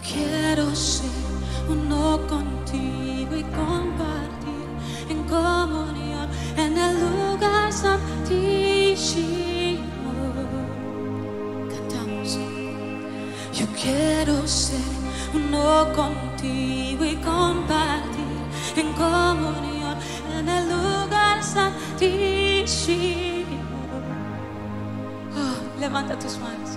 quiero ser uno contigo y compartir en comunión en el lugar santísimo. Cantamos. Yo quiero ser uno contigo y compartir en comunión en el lugar santísimo. Oh, levanta tus manos.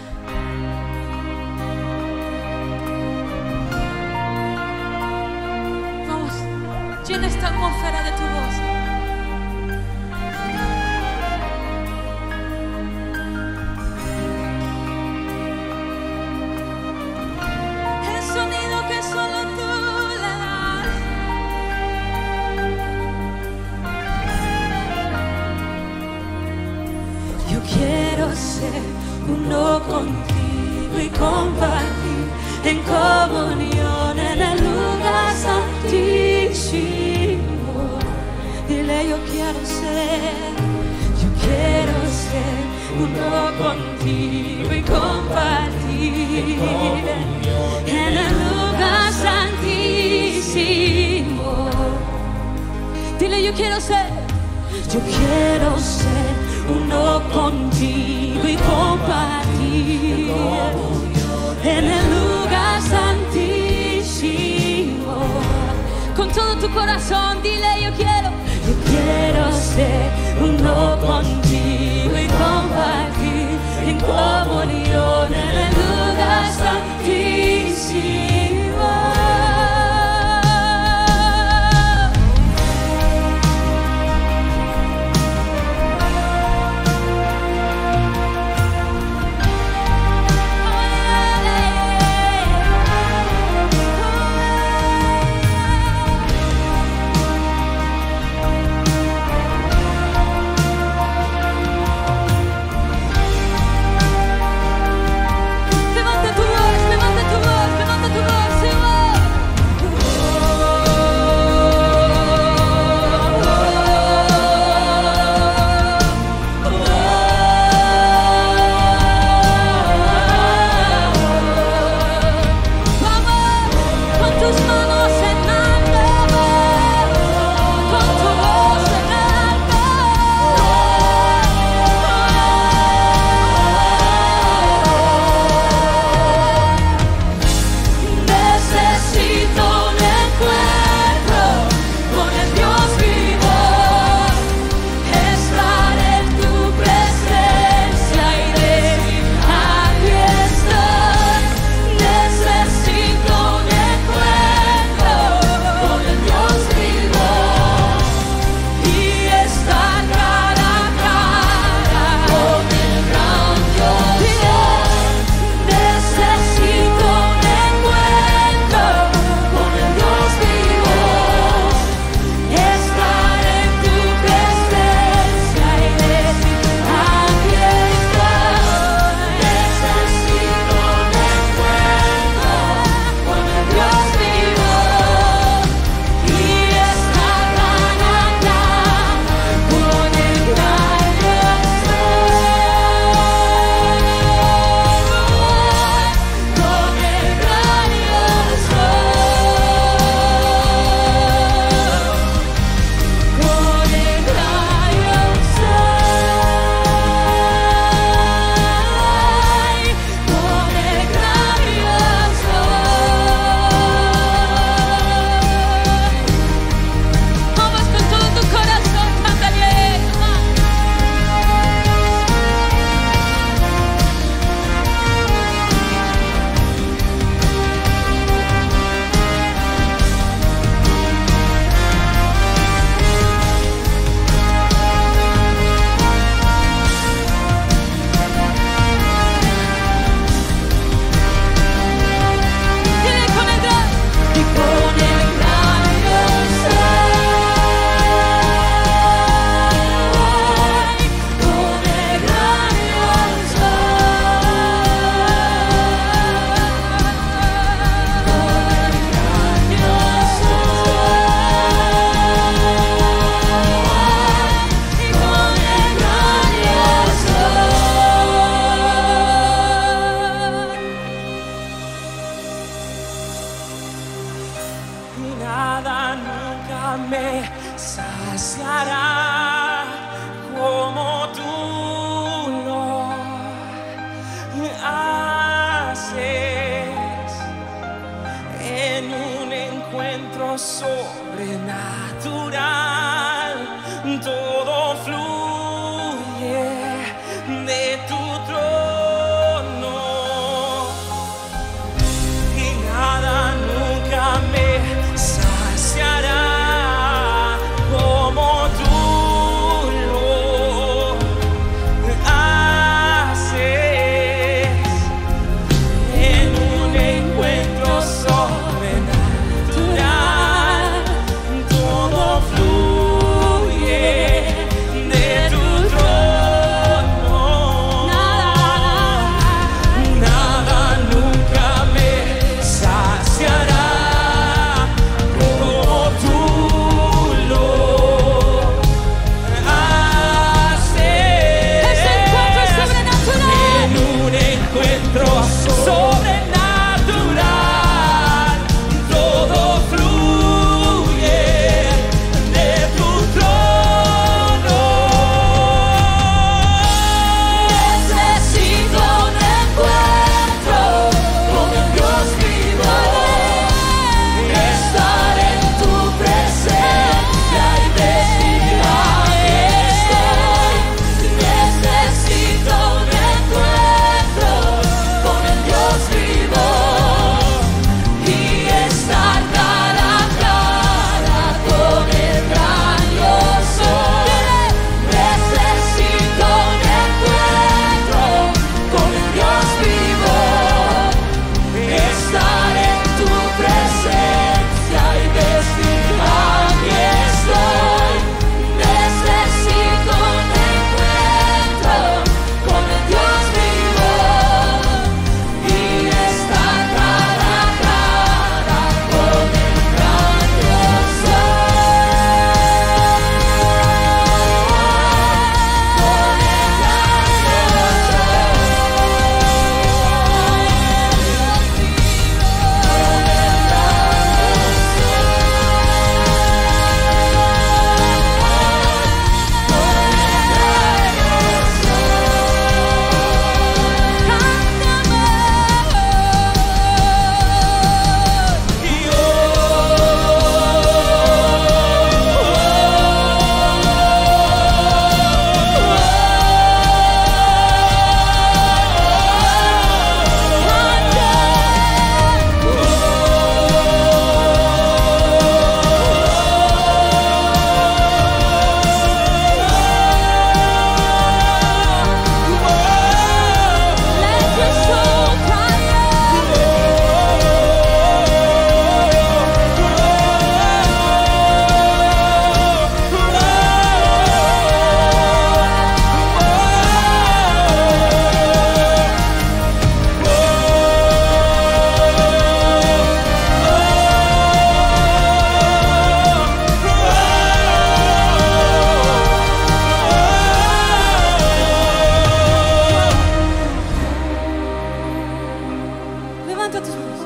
Llena esta atmósfera de tu voz. El sonido que solo tú le das. Yo quiero ser uno contigo y compartir en comunión en el lugar santísimo. Dile, yo quiero ser uno contigo y compartir en el lugar santísimo. Dile, yo quiero ser uno contigo y compartir en el lugar santísimo. Con todo tu corazón, dile, yo quiero ser uno contigo y compartir en comunión en el lugar santísimo. Levanta tu voz. y nada nunca me saciará como tú lo haces. En un encuentro sobrenatural todo fluye de tu trono y nada nunca me saciará como tú lo haces. En un encuentro sobrenatural todo fluye de tu trono. Nada nunca me saciará como tú lo haces. Ese encuentro sobrenatural. En un encuentro sobrenatural todo fluye de tu trono. Necesito un encuentro con el Dios vivo, estar en tu presencia y decir aquí estoy. Necesito un encuentro con el Dios vivo y estar cara a cara con el gran yo soy. Necesito un encuentro con el Dios vivo, estar en tu presencia y decir aquí estoy. Necesito un encuentro con el Dios vivo y estar cara a cara con el gran yo Levanta tus manos.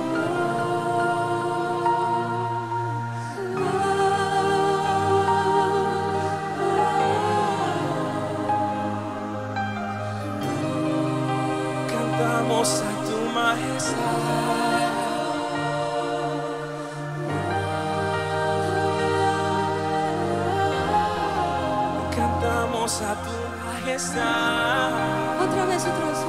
Cantamos a tu majestad. Cantamos a tu majestad. Otra vez, otra vez.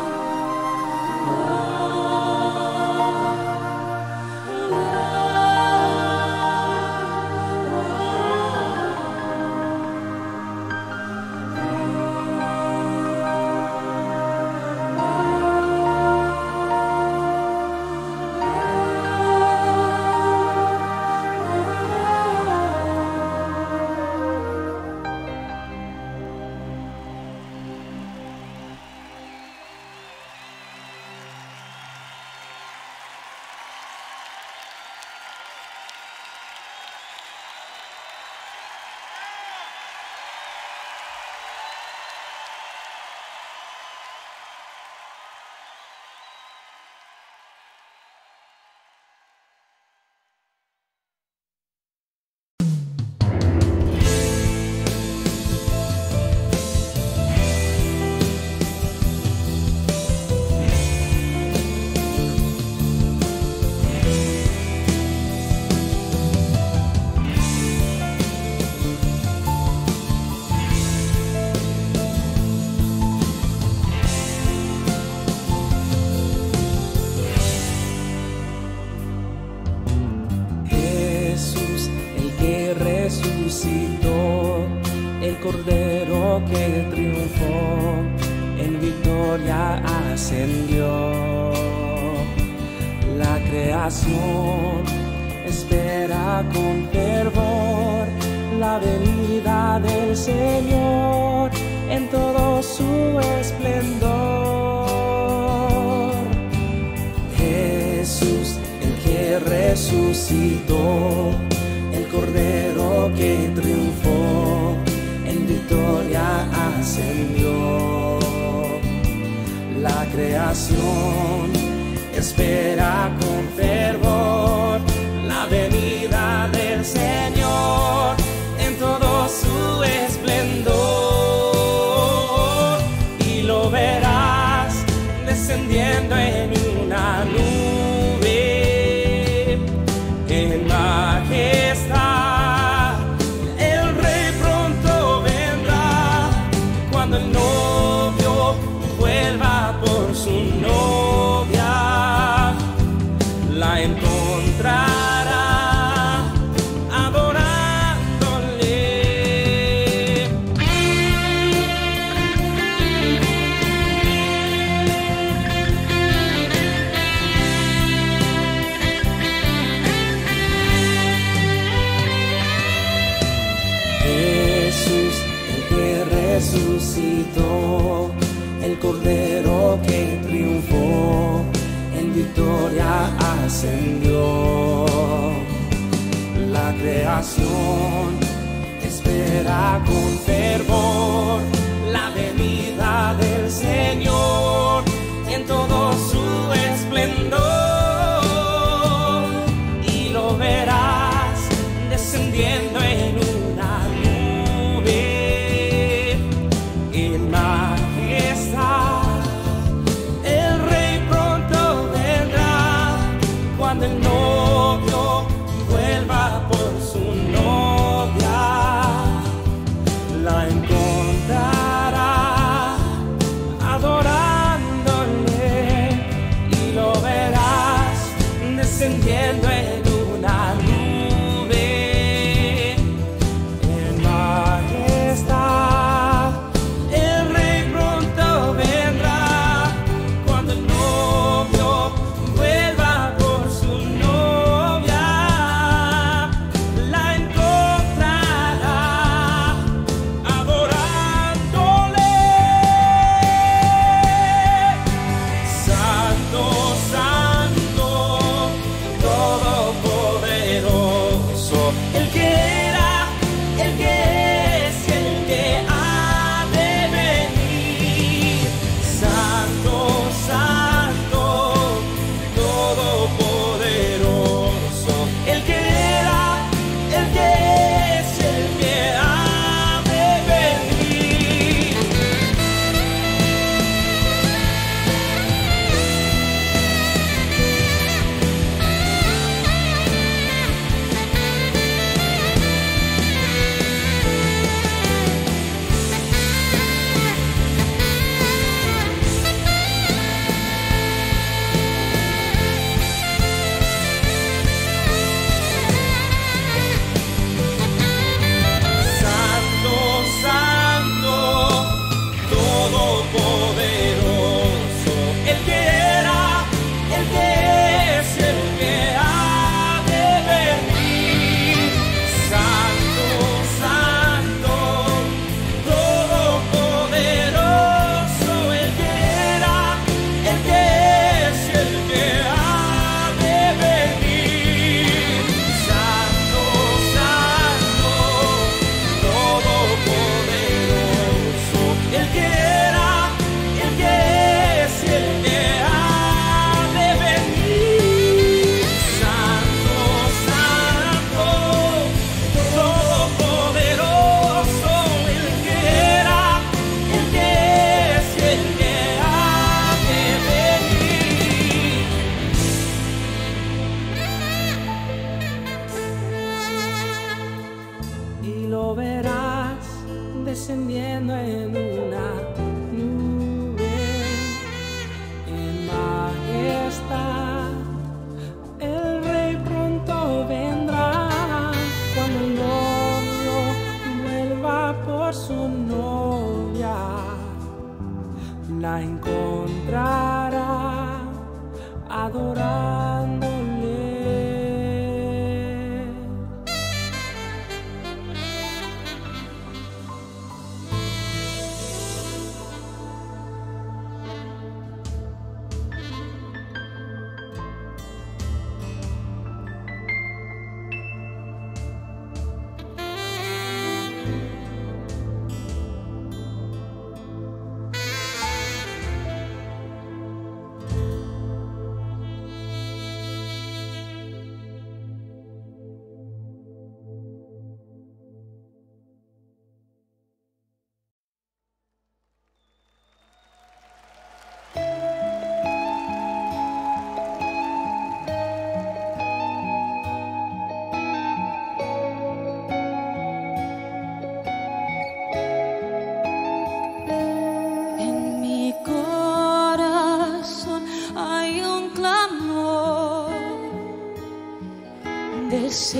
resucitó, el Cordero que triunfó, en victoria ascendió. La creación espera con fervor la venida del Señor en todo su esplendor. Jesús, el que resucitó, el Cordero que triunfó, en victoria ascendió. La creación espera con fervor la venida del Señor en todo su esplendor, y lo verás descendiendo en una nube en majestad. El Rey pronto vendrá cuando el novio vuelva por su novia, la encontrará adorándole. Jesús, el que resucitó, el Cordero que triunfó, en victoria ascendió. La creación espera con fervor la venida del Señor en todo su esplendor, y lo verás descendiendo en una nube en majestad. El Rey pronto vendrá cuando el novio vuelva por su novia, la encontrará adorándole, y lo verás descendiendo en una nube en majestad. El Rey pronto vendrá cuando el novio vuelva por su novia, la encontrará adorándole. Santo, santo, todopoderoso, el que era, el que es, el que ha de venir. Santo, santo, todopoderoso, el que era, el que es, el que ha de venir. Santo, santo, todopoderoso, el que era, el que es, el que ha de venir. Santo, santo, todopoderoso, el que era, el que es, el que ha de venir. Santo, santo, todopoderoso, el que era, el que es, el que ha de venir. Santo, santo, todopoderoso, el que era, el que es, el que ha de venir. Y lo verás descendiendo en una nube en majestad. El Rey pronto vendrá cuando el novio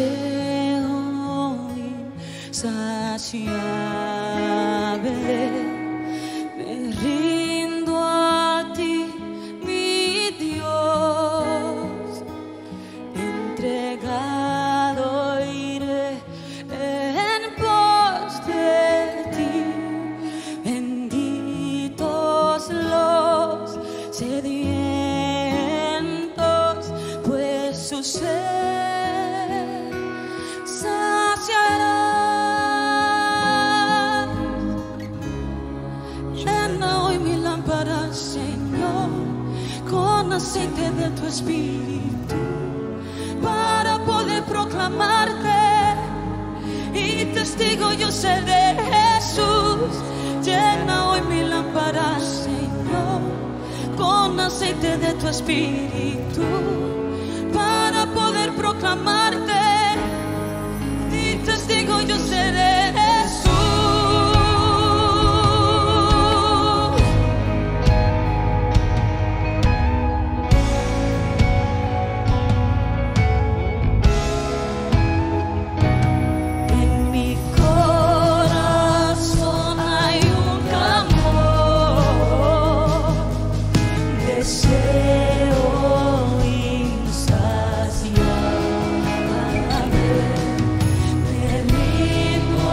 deseo insaciable. Me rindo a ti, mi Dios, entregado iré en pos de ti. Benditos los sedientos, pues su sed saciará. Llena hoy mi lámpara, Señor, con aceite de tu Espíritu, para poder proclamarte, y testigo yo seré de Jesús. Llena hoy mi lámpara, Señor, con aceite de tu Espíritu, para poder proclamarte, y testigo yo seré de Jesús. En mi corazón hay un clamor, deseo insaciable. Me rindo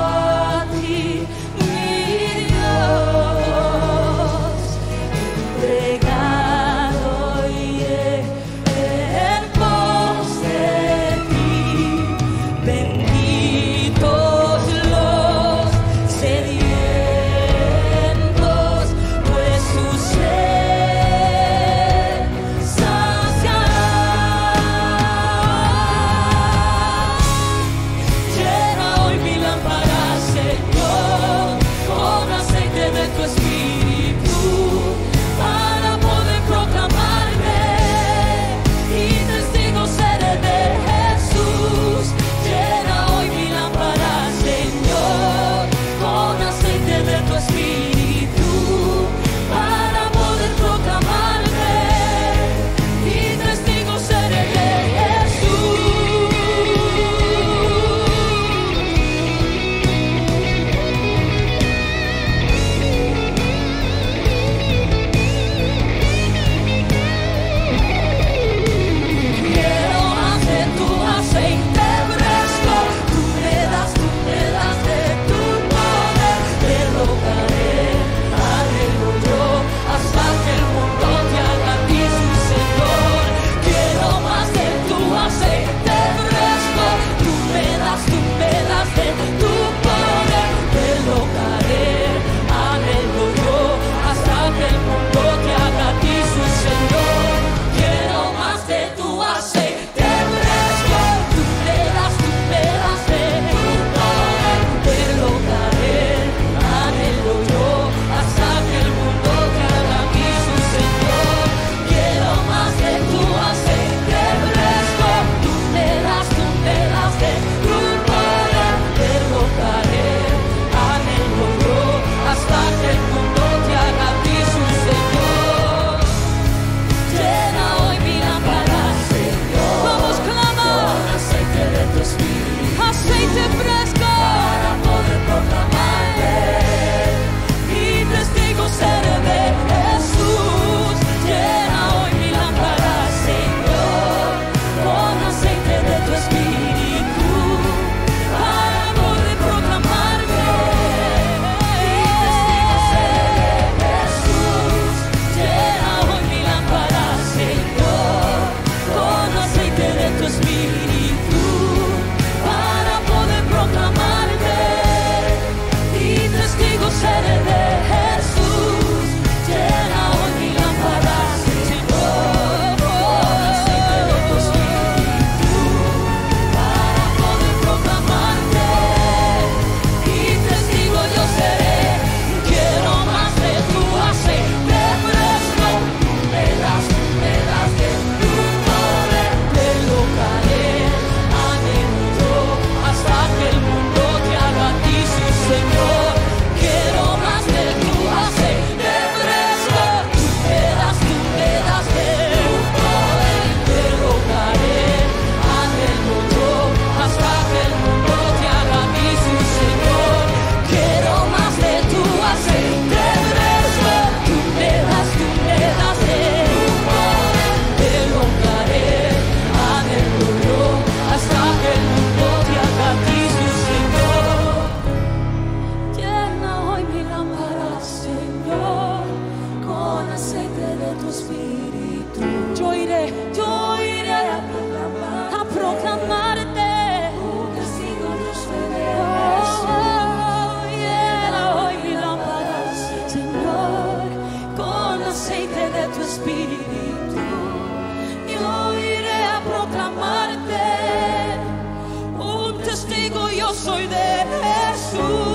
yo soy de Jesús.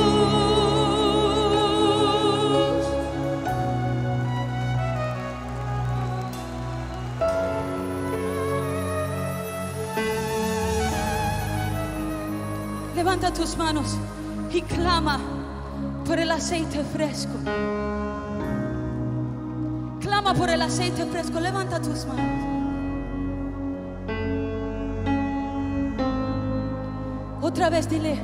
Levanta tus manos y clama por el aceite fresco. Clama por el aceite fresco. Levanta tus manos. Otra vez dile: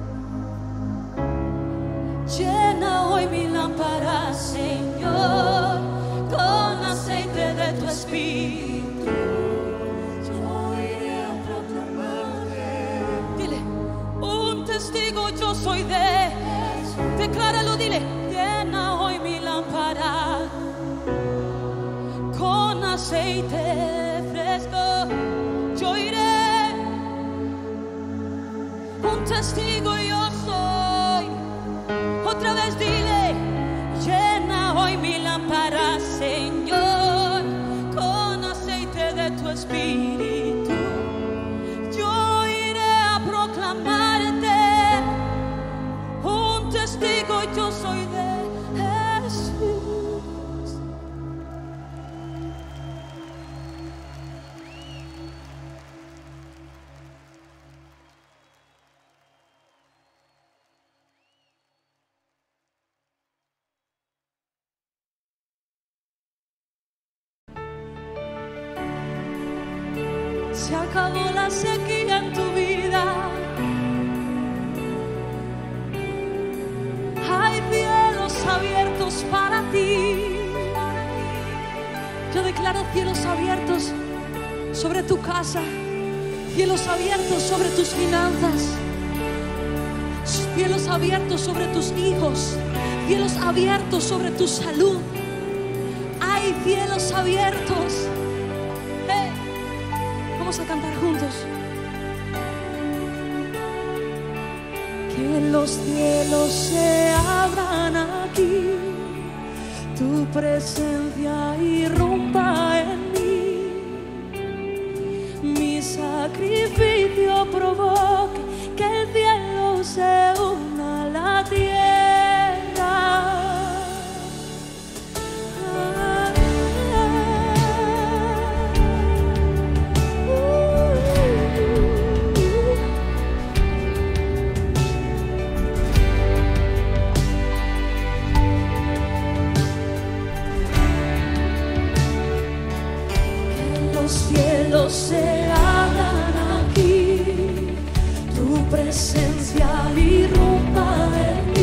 llena hoy mi lámpara, Señor, con aceite de tu espíritu. Yo iré a proclamarte. Dile: un testigo yo soy de Jesús. Decláralo, dile: llena hoy mi lámpara con aceite fresco. Yo iré. Un testigo yo soy. Otra vez dile: llena hoy mi lámpara, Señor, con aceite de tu espíritu. Yo iré a proclamarte. Un testigo yo soy de Jesús. Se acabó la sequía en tu vida. Hay cielos abiertos para ti. Yo declaro cielos abiertos sobre tu casa, cielos abiertos sobre tus finanzas, cielos abiertos sobre tus hijos, cielos abiertos sobre tu salud. Hay cielos abiertos. Vamos a cantar juntos. Que los cielos se abran aquí, tu presencia irrumpa en mí, mi sacrificio provoque que el cielo se una a la tierra. Los cielos se abran aquí, tu presencia irrumpa en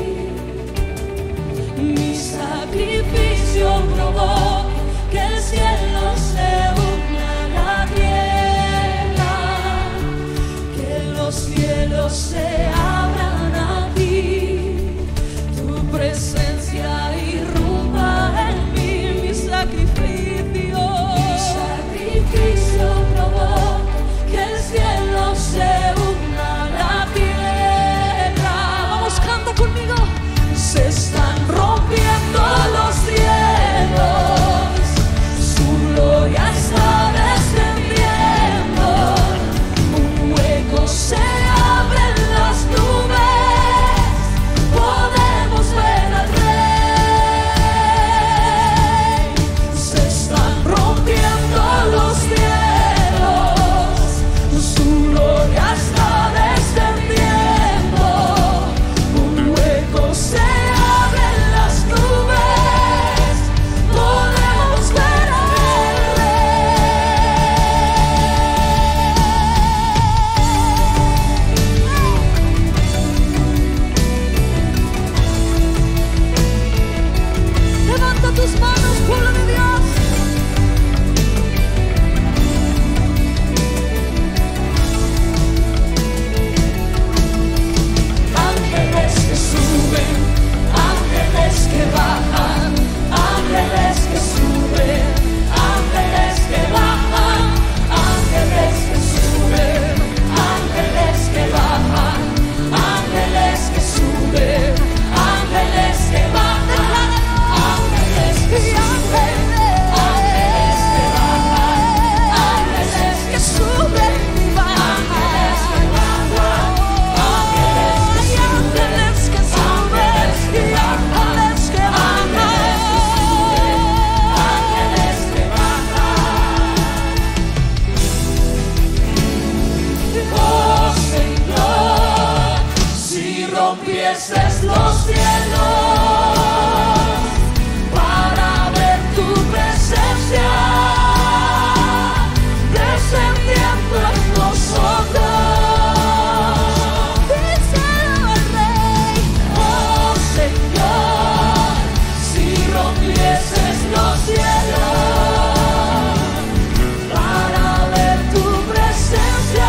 mí, mi sacrificio provoque que el cielo se una a la tierra. Que los cielos se abran aquí, tu presencia irrumpa en mí, mi sacrificio provoca que el cielo se una a la tierra. Vamos, canta conmigo. Se están rompiendo los cielos, su gloria está descendiendo, un hueco se abre en las nubes. rompieses los cielos para ver tu presencia descendiendo en nosotros. Díselo al Rey, oh Señor, si rompieses los cielos para ver tu presencia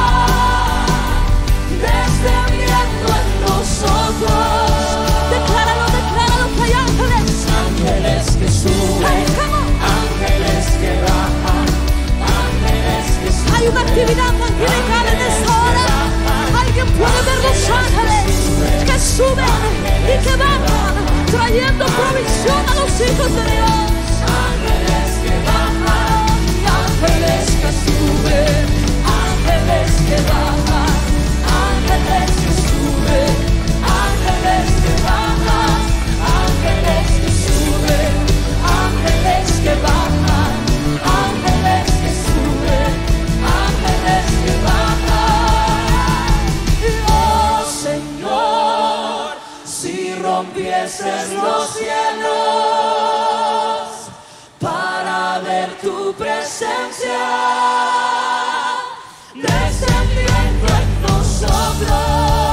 descendiendo en nosotros. Decláralo, decláralo, que hay ángeles. Ángeles que suben, ángeles que bajan, ángeles que suben. Hay una actividad angelical en esta hora. Alguien puede ver los ángeles que suben y que bajan, trayendo provisión a los hijos de Dios. Ángeles que bajan, ángeles que suben, ángeles que bajan, ángeles que suben, ángeles que bajan, ángeles que suben, ángeles que bajan, ángeles que suben, ángeles que bajan. Oh Señor, si rompieses los cielos para ver tu presencia descendiendo en nosotros.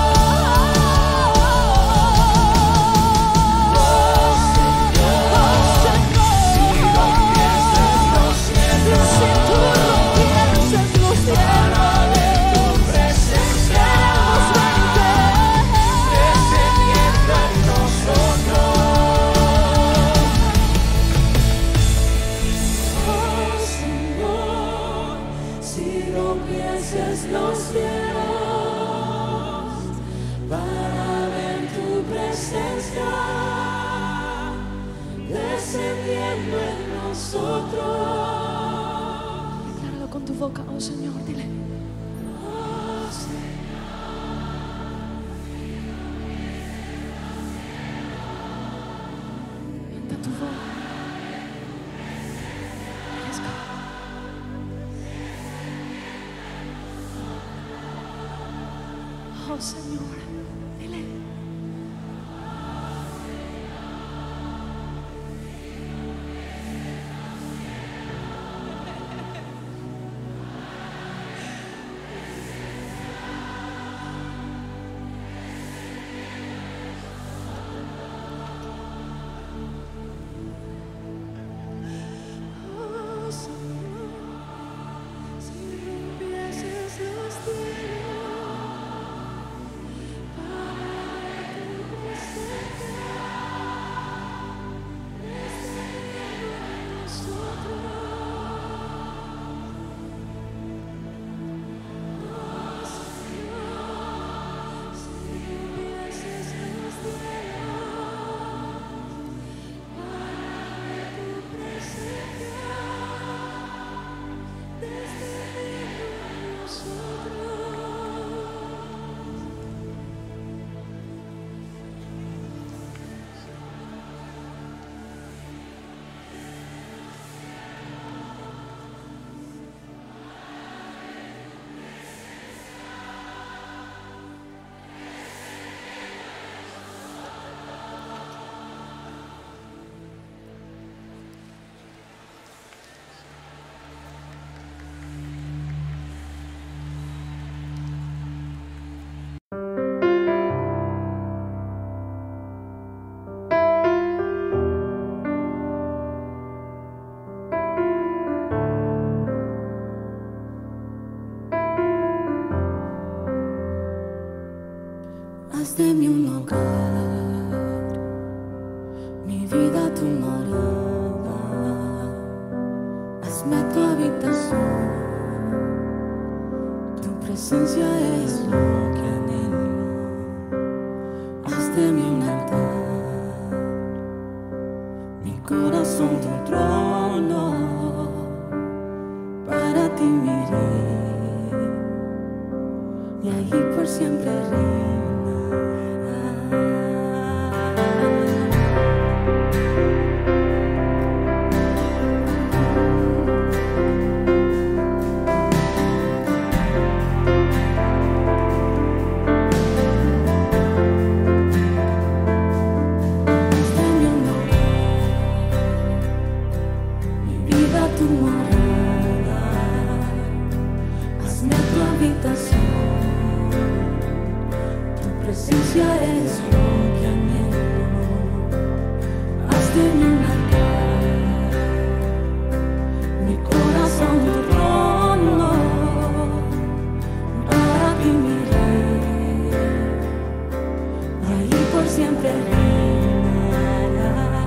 Los cielos para ver tu presencia descendiendo en nosotros. Decláralo con tu boca, oh Señor, dile. Oh Señor. Levanta tu voz. Yes, God. Oh Señor, dile. Oh Señor, si rompieses los haz de mí un hogar, mi vida tu morada, hazme tu habitación, tu presencia es lo que anhelo, haz de mí un altar, mi corazón tu trono, para ti miré, y allí por siempre reina. presencia es lo que anhelo. Haz de mí un altar, mi corazón tu trono, para ti mi rey, ahí por siempre reinará.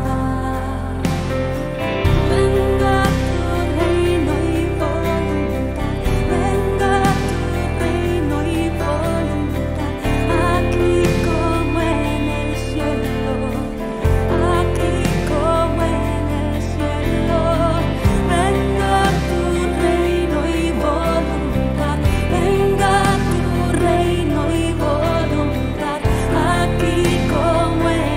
Venga tu reino y voluntad, venga tu reino y voluntad, aquí como en el cielo, aquí como en el cielo. Venga tu reino y voluntad, venga tu reino y voluntad, aquí como en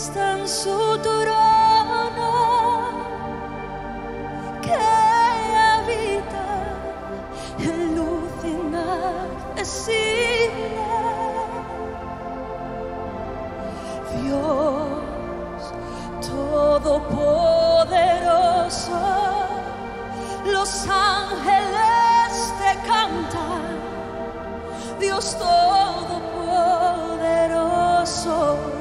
está en su trono, que habita en luz inaccesible. Dios todopoderoso, los ángeles te cantan, Dios todopoderoso.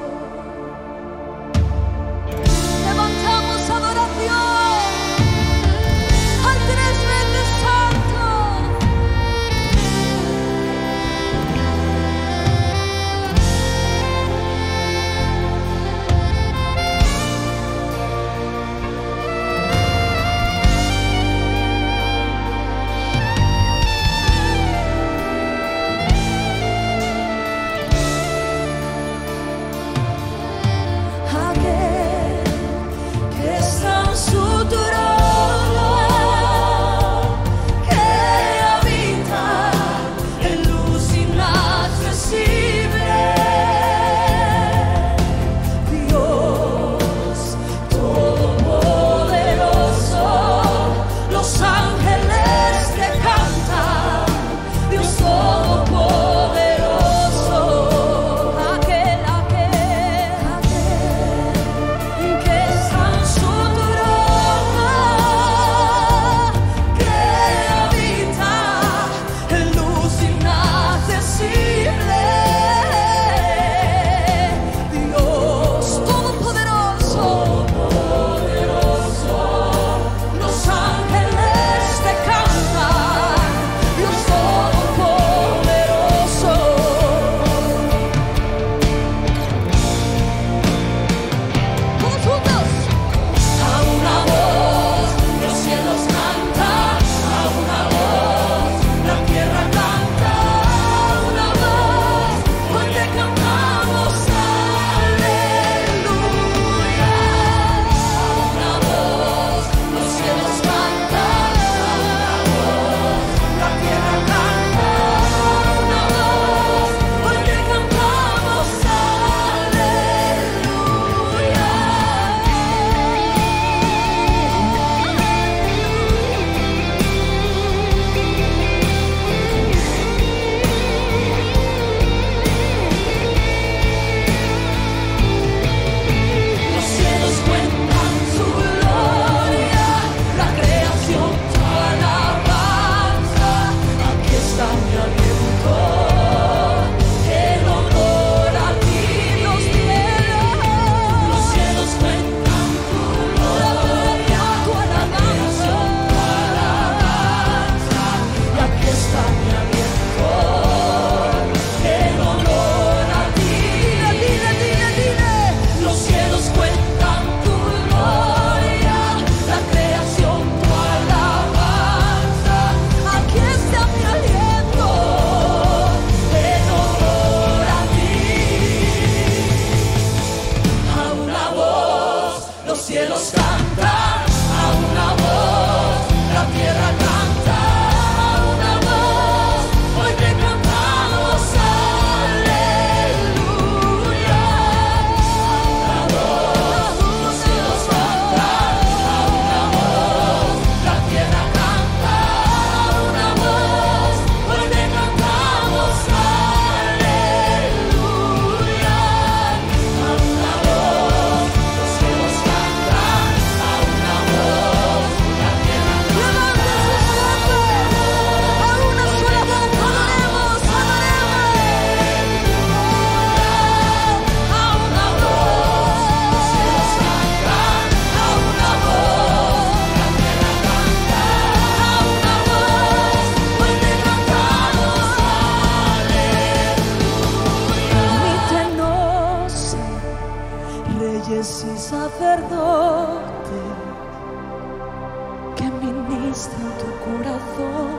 Levantamos adoración al tres veces santo. reyes y sacerdotes que ministran tu corazón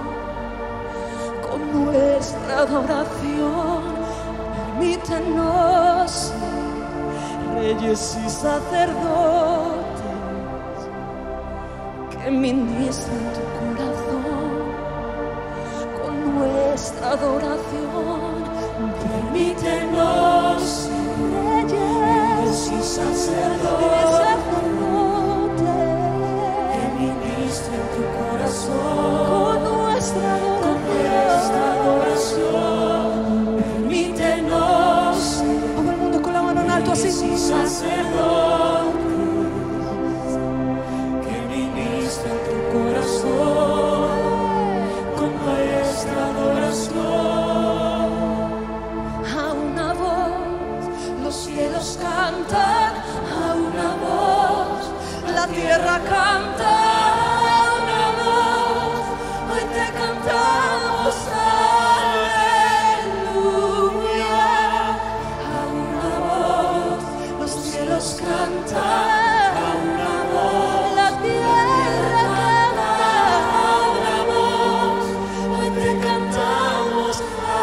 con nuestra adoración. Permítenos ser reyes y sacerdotes que ministran tu corazón con nuestra adoración. Permítenos ser reyes y sacerdotes corazón con nuestra adoración. A una voz los cielos cantan, a una voz la tierra canta, a una voz hoy te cantamos aleluya. A una voz los cielos cantan, a una voz la tierra canta, a una voz hoy te cantamos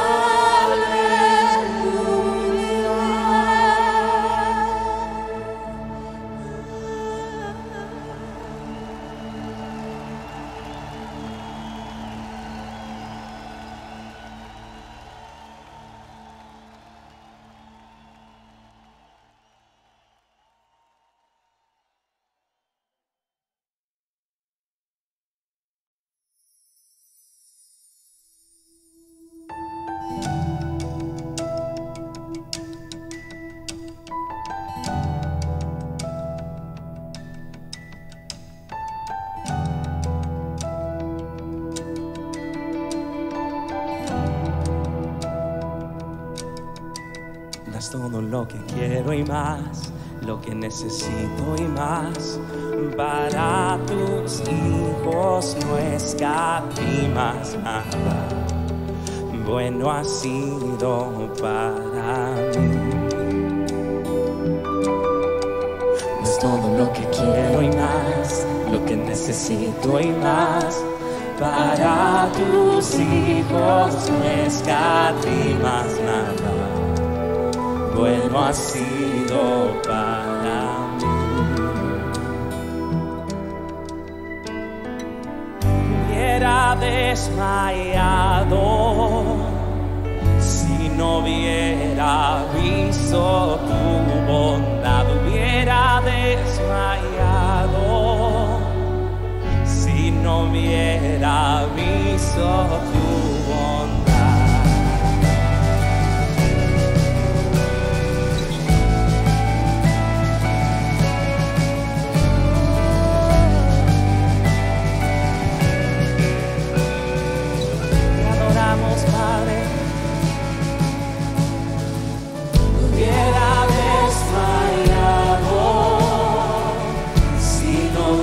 das todo lo que quiero y más, lo que necesito y más. Para tus hijos no escatimas nada, bueno ha sido para mí. Das todo lo que quiero y más, lo que necesito y más. Para tus hijos no escatimas nada, bueno ha sido para mí. Hubiera desmayado si no hubiera visto tu bondad. Hubiera desmayado si no hubiera visto tu bondad.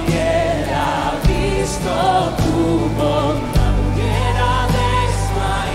tu bondad. Hubiera desmayado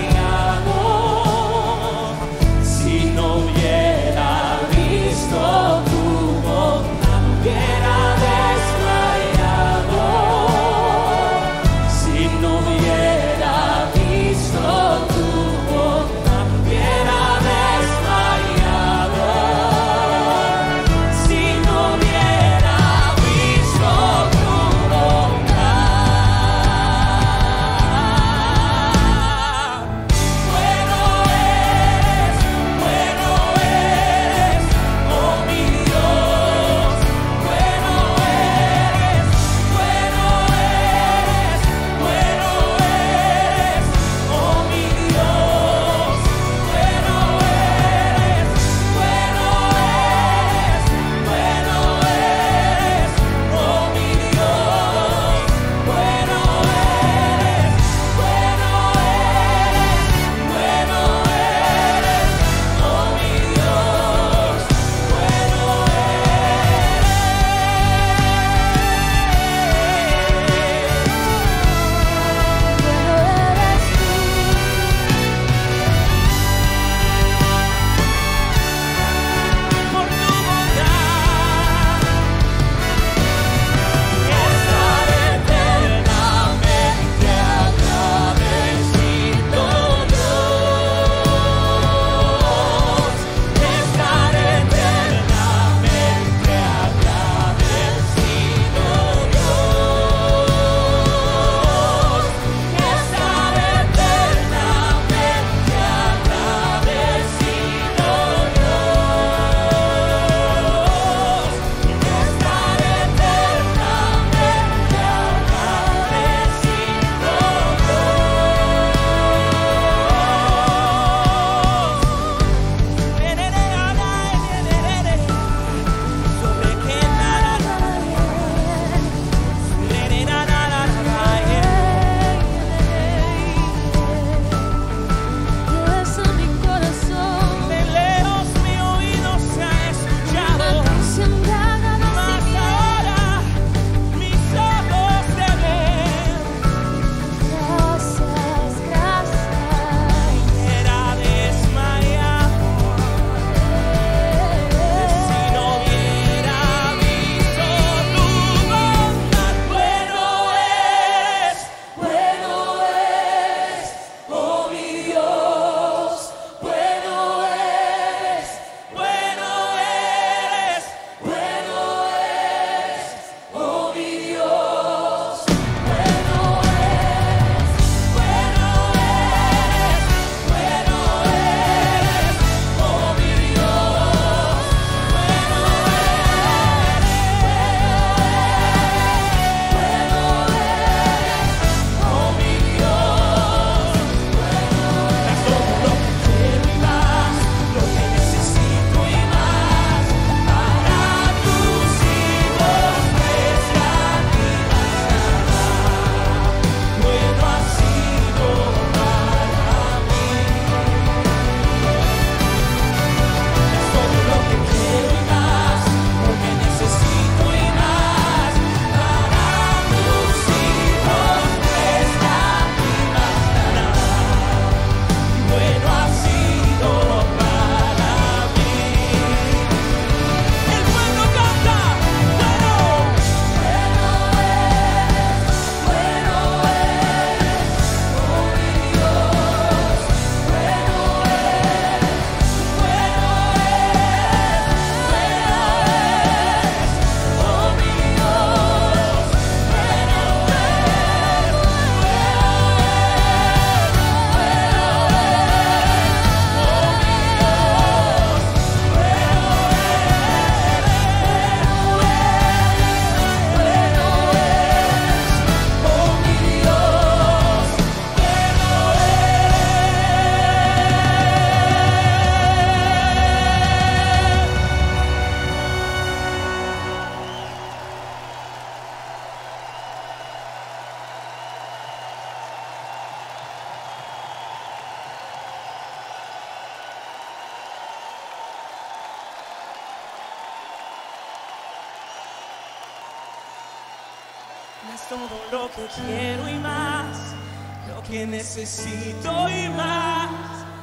todo lo que quiero y más, lo que necesito y más.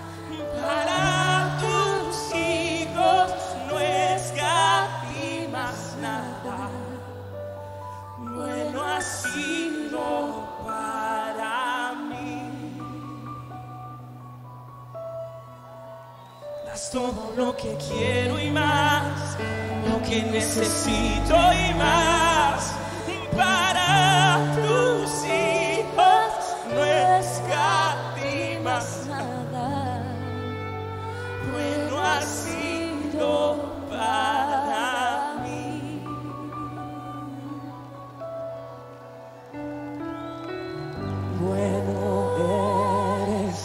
Para tus hijos no escatimas nada. Bueno ha sido para mí. Das todo lo que quiero y más, lo que necesito y más. Para tus hijos no escatimas nada. Bueno ha sido para mí. Bueno eres.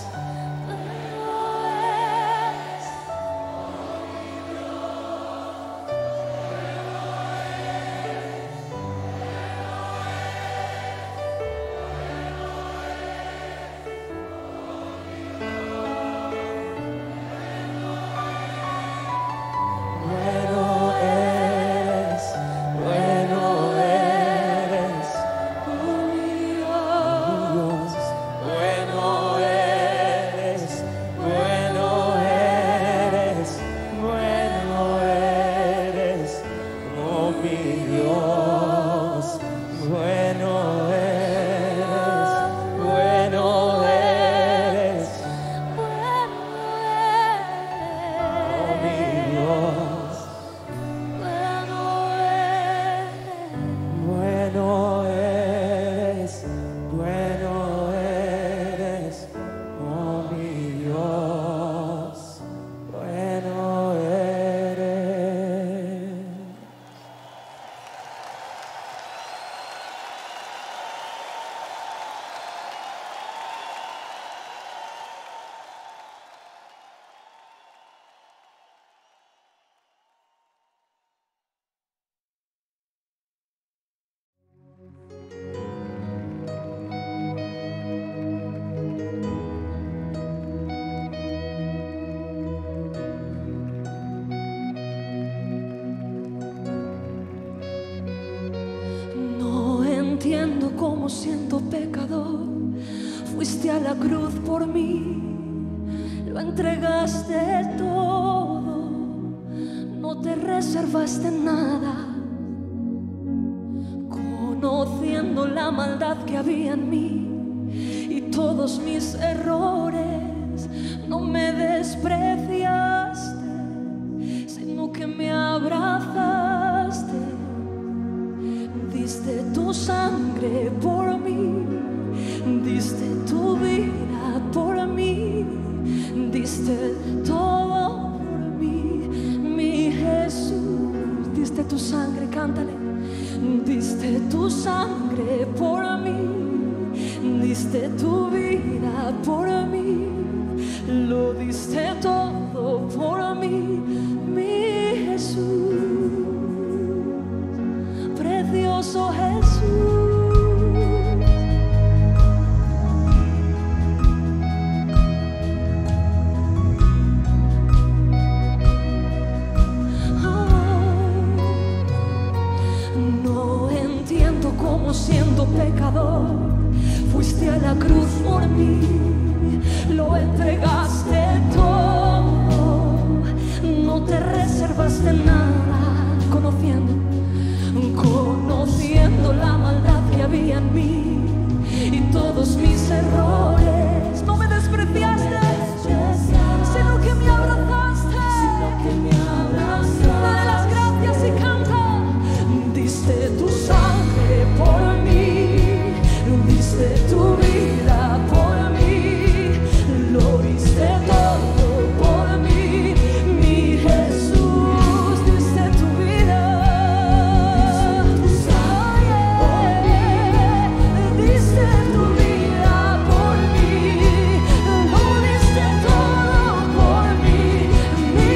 Como siendo pecador, fuiste a la cruz por mí, lo entregaste todo, no te reservaste nada, conociendo la maldad que había en mí y todos mis errores, no me despreciaste, sino que me abrazaste. Diste tu sangre por mí, diste tu vida por mí, diste todo por mí, mi Jesús. Diste tu sangre, cántale. Diste tu sangre por mí, diste tu vida por mí, lo diste todo por mí, mi Jesús. Precioso Jesús. No entiendo cómo siendo pecador fuiste a la cruz por mí, lo entregaste todo, no te reservaste nada, conociendo la maldad que había en mí y todos mis errores, no me despreciaste, sino que me abrazaste. Dale las gracias y canta. Diste tu sangre por mí, diste tu vida por mí, lo diste todo por mí, mi Jesús. Diste tu vida, diste tu vida por mí, lo diste todo por mí, mi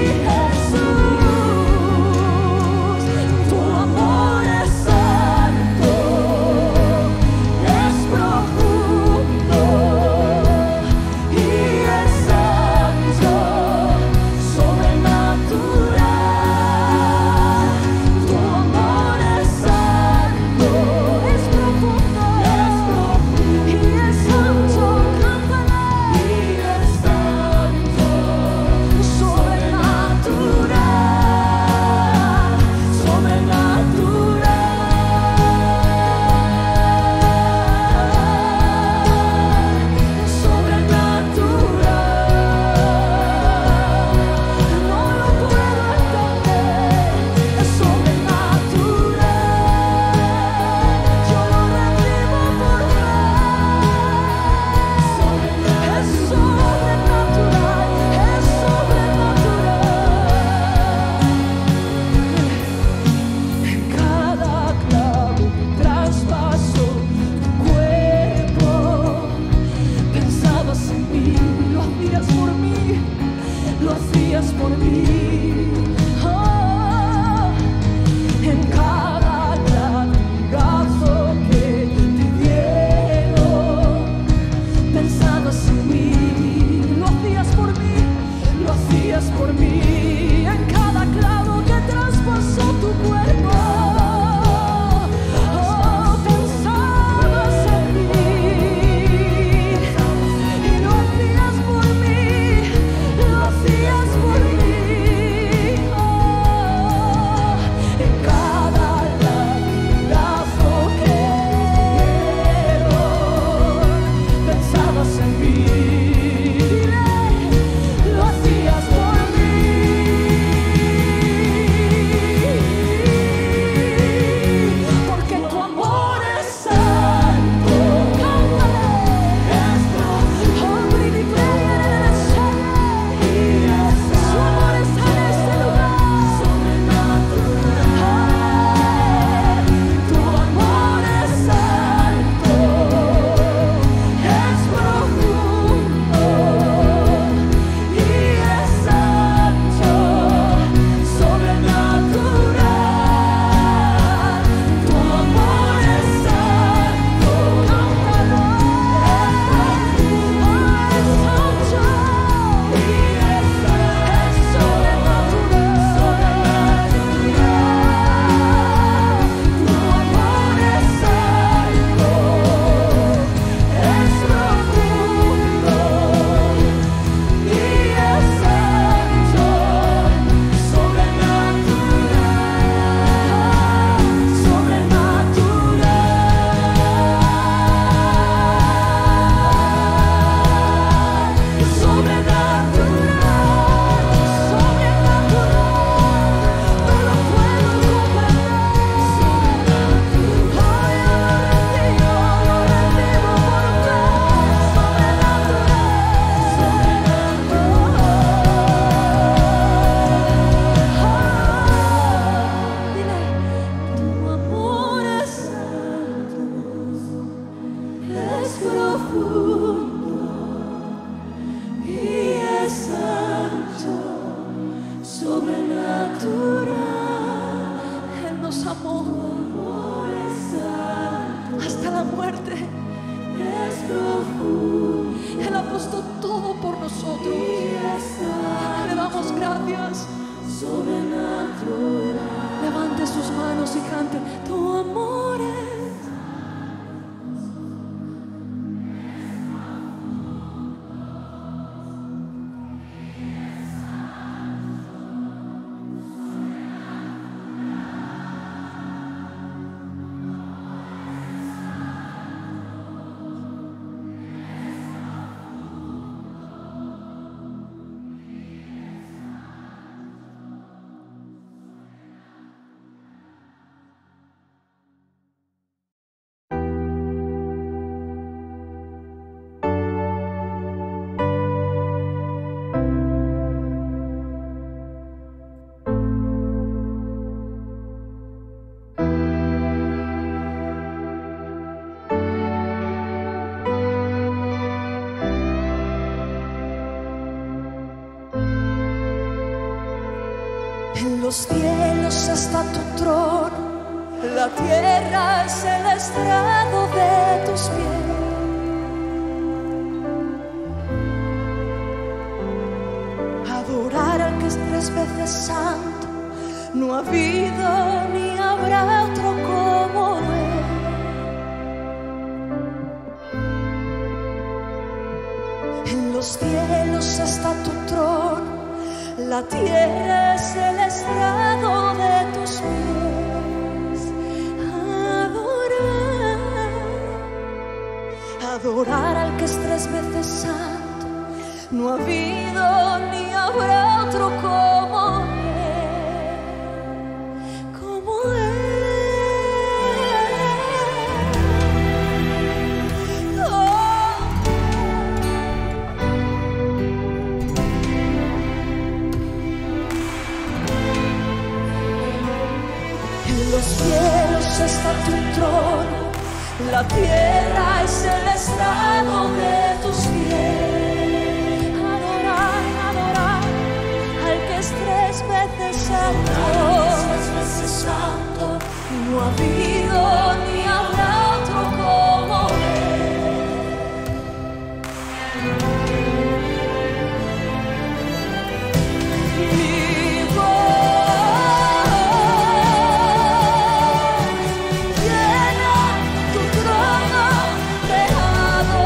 Jesús. Tu amor es santo, es profundo. es profundo y es santo, sobrenatural. Él nos amó hasta la muerte. Es profundo. Él ha puesto todo por nosotros. Le damos gracias. Sobrenatural. Levante sus manos y cante. Tu amor es. En los cielos está tu trono, la tierra es el estrado de tus pies. Adorar al que es 3 veces santo, no ha habido ni habrá otro como Él. En los cielos está tu trono, la tierra es el estrado de tus pies. Adorar al que es 3 veces santo, no ha habido ni habrá otro como Él, como Él. Oh. En los cielos está tu trono, la tierra es el estrado de tus pies. Adorar al que es 3 veces santo, no ha habido ni habrá otro como Él. Llena tu trono de adoración.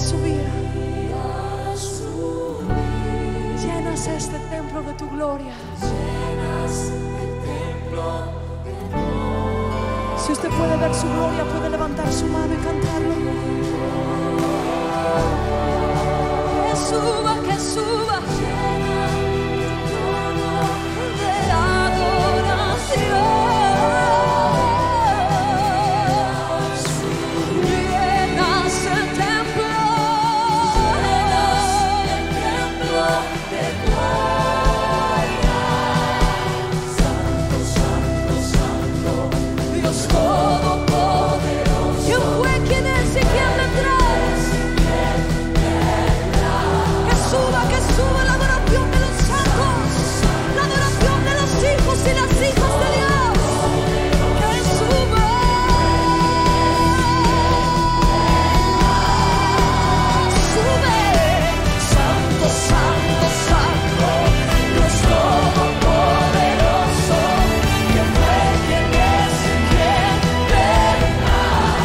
subir. Llenas este templo de tu gloria. Si usted puede ver su gloria, puede levantar su mano y cantarlo. Que suba, que suba. De adoración. Llenas el templo de gloria. Santo, santo, santo, Dios todopoderoso. ¿Quién fue, quién es y quién vendrá? Que suba la adoración de los santos, la adoración de los hijos y las hijas de Dios. Que suba. Sube. Santo, santo, santo, Dios todopoderoso. ¿Quién fue, quién es y quién vendrá?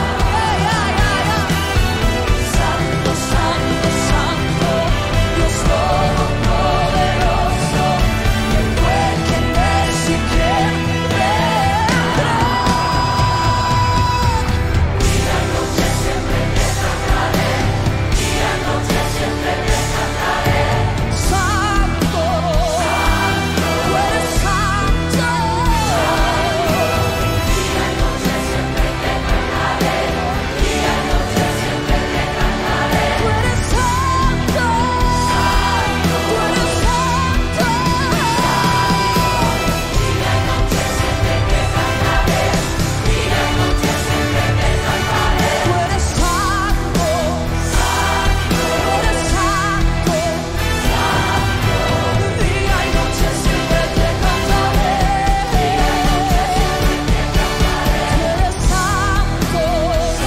Santo, santo, santo, Dios todopoderoso. ¿Quién fue, quién es y quién vendrá? Día y noche siempre te cantaré. Día y noche siempre te cantaré. Santo, tú eres santo. Día y noche siempre te cantaré. Día y noche siempre te cantaré. Tú eres santo. Tú eres santo. Día y noche siempre te cantaré. Día y noche siempre te cantaré. Tú eres santo. Tú eres santo. Día y noche siempre te cantaré. Día y noche siempre te cantaré. Tú eres santo. Tú eres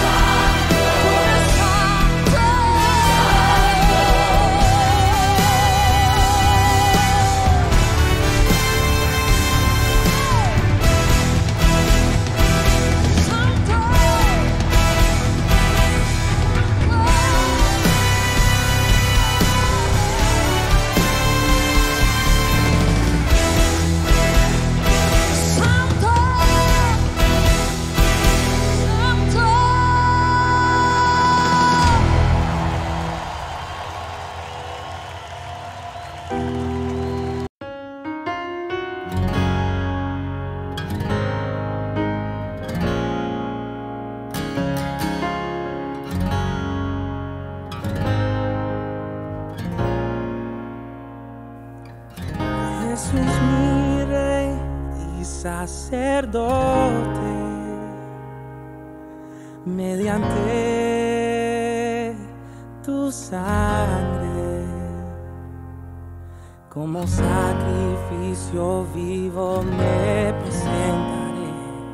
Jesús mi rey y sacerdote, mediante tu sangre, como sacrificio vivo me presentaré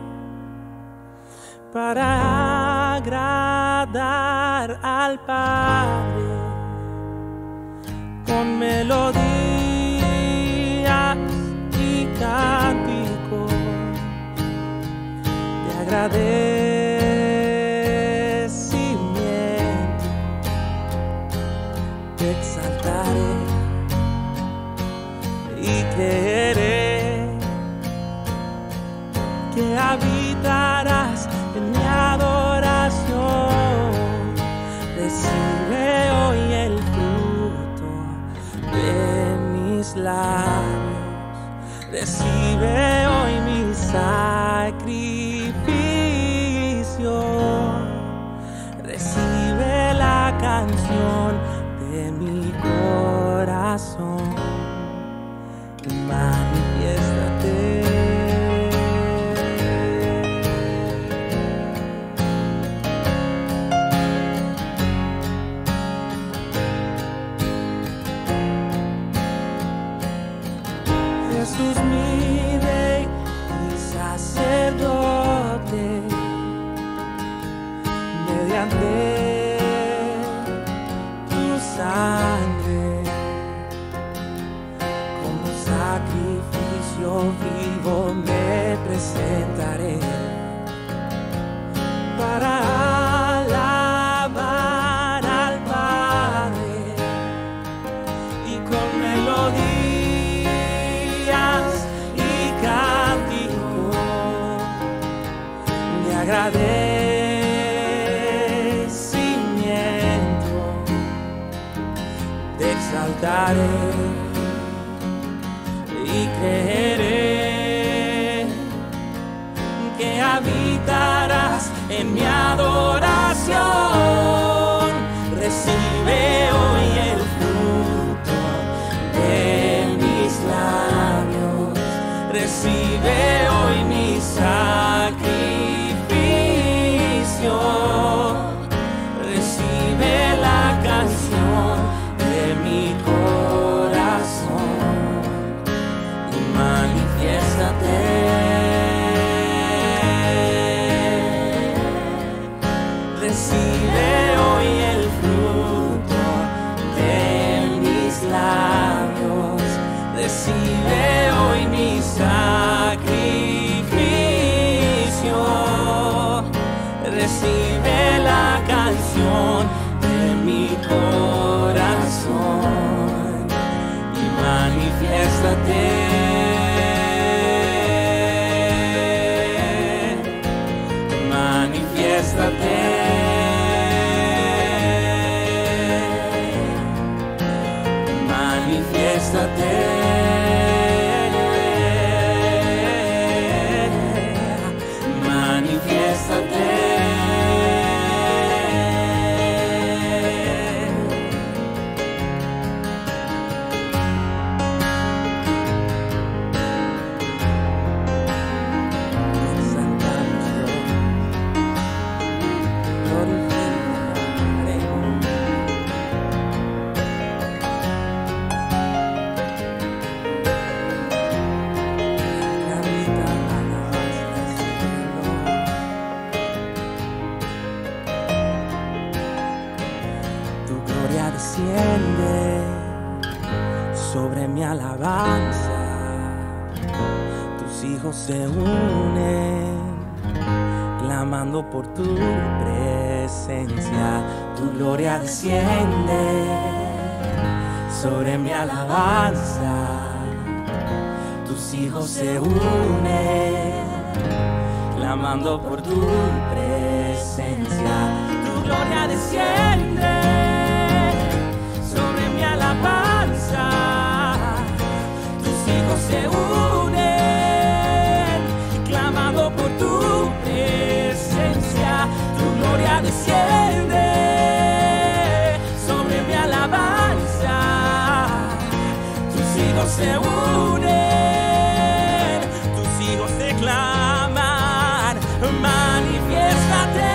para agradar al Padre con melodías y cánticos de agradecimiento. Te exaltaré y creeré que habitarás en mi adoración. Recibe hoy el fruto de mis labios, recibe hoy mi sacrificio, recibe la canción de mi corazón y manifiéstate. Jesús mi rey y sacerdote, mediante tu sangre, como sacrificio vivo me presentaré para alabar al Padre cantaré y creeré que habitarás en mi adoración. Recibe hoy el fruto de mis labios, recibe hoy mi sacrificio, recibe la canción de mi corazón y manifiéstate. Recibe hoy el fruto de mis labios, recibe hoy mi sacrificio, recibe la canción de mi corazón y manifiéstate. Manifiéstate. Manifiéstate. Manifiéstate. Desciende sobre mi alabanza, tus hijos se unen, clamando por tu presencia. Tu gloria desciende sobre mi alabanza, tus hijos se unen, clamando por tu presencia. Tu gloria desciende sobre mi alabanza, tus hijos se unen, clamando por tu presencia. Tu gloria desciende sobre mi alabanza, tus hijos se unen, tus hijos te claman, manifiéstate.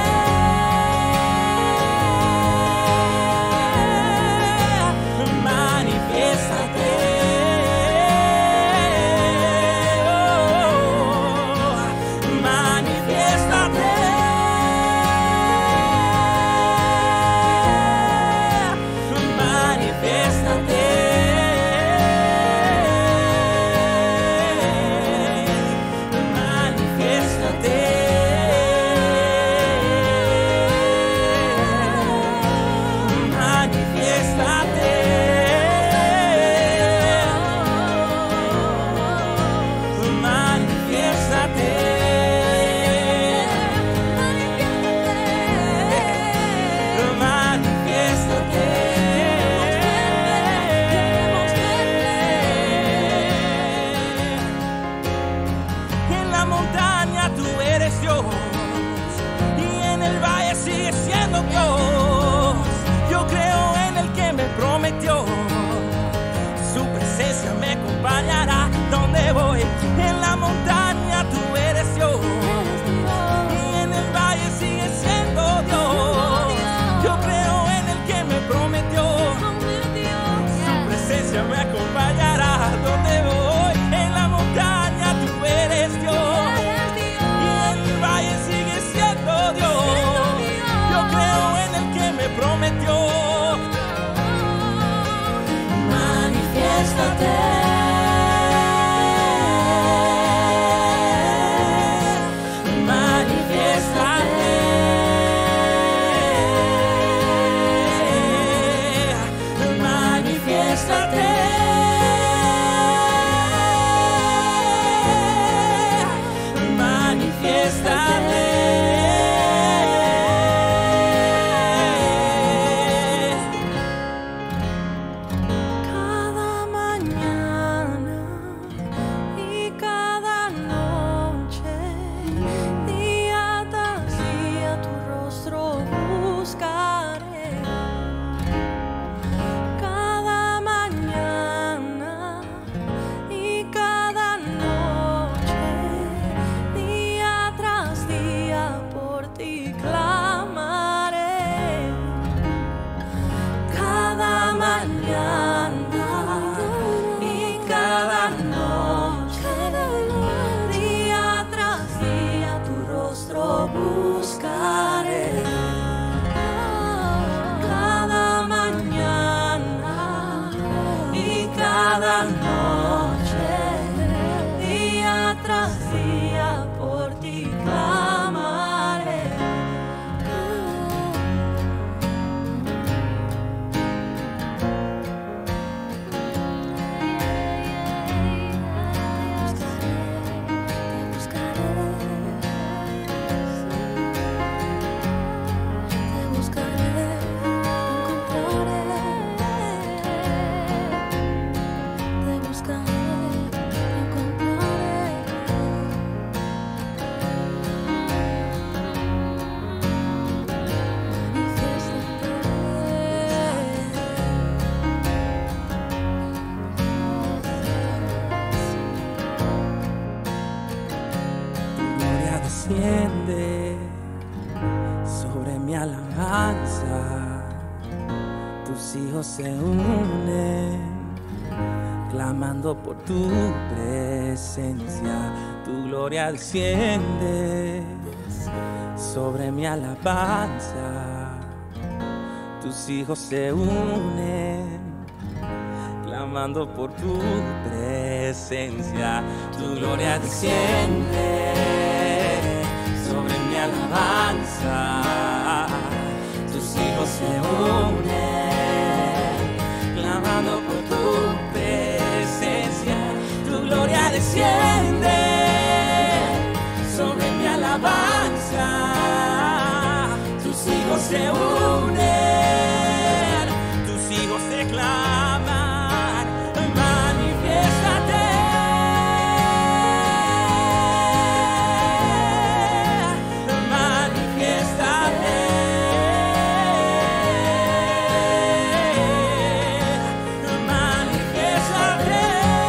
Acompañará donde voy. En la montaña tú eres Dios, y en el valle sigues siendo Dios. Yo creo en el que me prometió, su presencia me acompañará donde voy. En la montaña tú eres Dios, y en el valle sigues siendo Dios. Yo creo en el que me prometió, alabanza, tus hijos se unen, clamando por tu presencia. Tu gloria desciende sobre mi alabanza. Tus hijos se unen, clamando por tu presencia. Tu gloria desciende sobre mi alabanza. Tus hijos se unen, clamando por tu presencia. Tu gloria desciende sobre mi alabanza. Tus hijos se unen, tus hijos se claman, manifiéstate, manifiéstate, manifiéstate.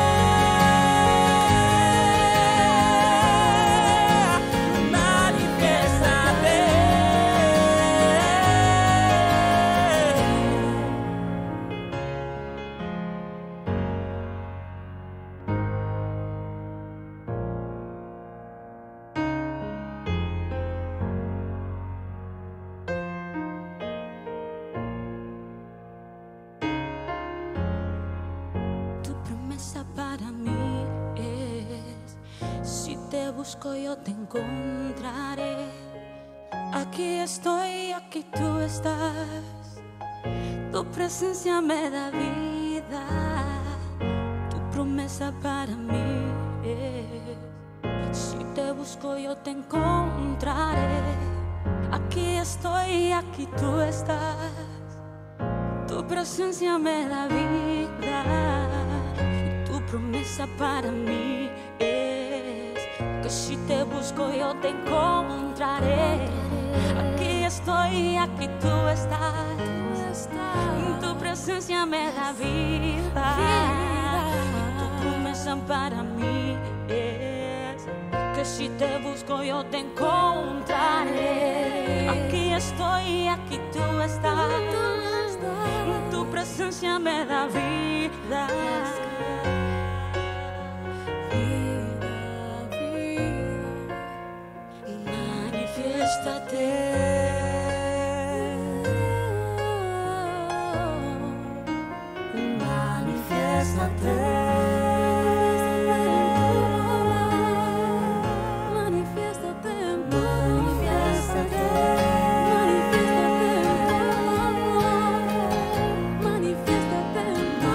Para mí es, si te busco yo te encontraré. Aquí estoy, aquí tú estás. Tu presencia me da vida. Tu promesa para mí es, si te busco yo te encontraré. Aquí estoy, aquí tú estás. Tu presencia me da vida. Promesa para mí es que si te busco yo te encontraré. Aquí estoy, aquí tú estás. Tu presencia me da vida. Tu promesa para mí es que si te busco yo te encontraré. Aquí estoy, aquí tú estás. Tu presencia me da vida. Manifiéstate, manifiéstate, manifiéstate, manifiéstate, manifiéstate,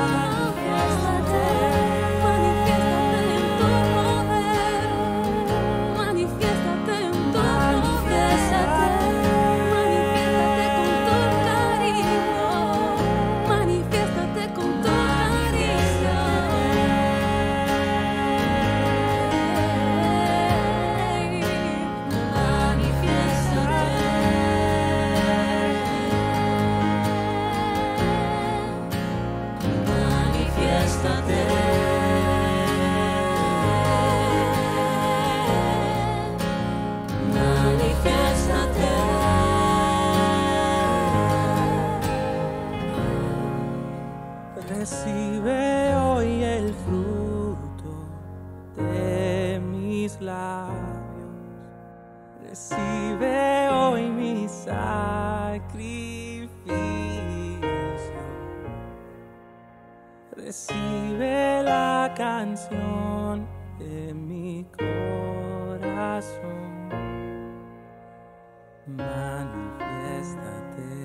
manifiéstate, manifiéstate en tu poder, manifiéstate. Recibe hoy el fruto de mis labios. Recibe hoy mi sacrificio. Recibe la canción de mi corazón. Manifiéstate.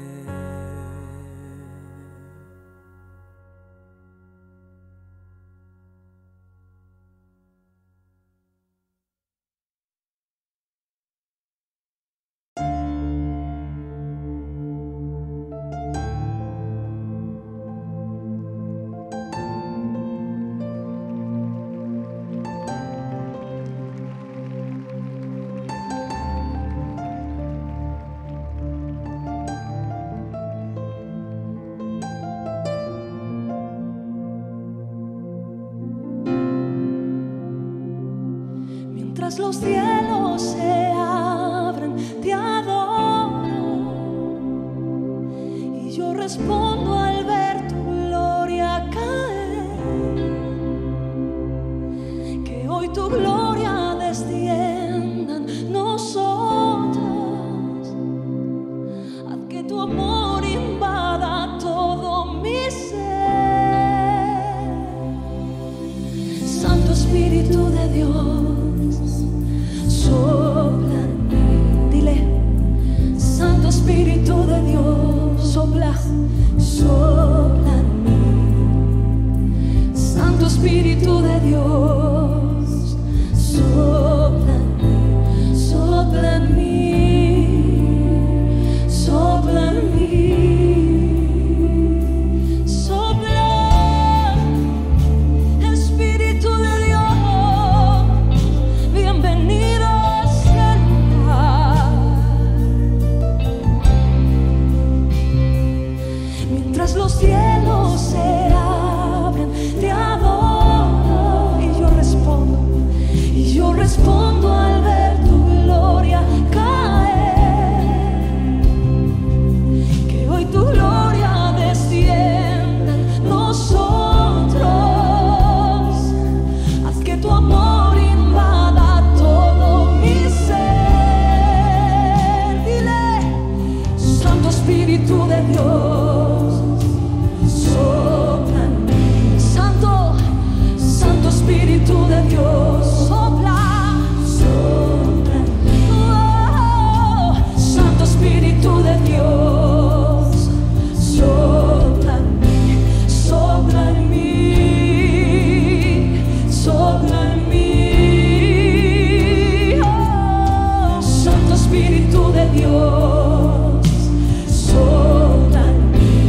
Los cielos se abren, te adoro. yo respondo al ver tu gloria caer, que hoy tu gloria descienda en nosotros. Haz que tu amor invada todo mi ser. Santo Espíritu de Dios, sopla en mí. Dile: Santo Espíritu de Dios, sopla, sopla en mí. Santo Espíritu de Dios, sopla en mí, sopla en mí, sopla en mí, sopla, Espíritu de Dios, bienvenido sea el lugar. Mientras los cielos se abren, te adoro y yo respondo al ver tu gloria caer, que hoy tu gloria descienda en nosotros. Haz que tu amor invada todo mi ser. Dile: Santo Espíritu de Dios, sopla en mí. Santo Espíritu de Dios, sopla, sopla en mí. Oh, Santo Espíritu de Dios, sopla en mí, sopla en mí, sopla en mí. Oh, Santo Espíritu de Dios, sopla en mí,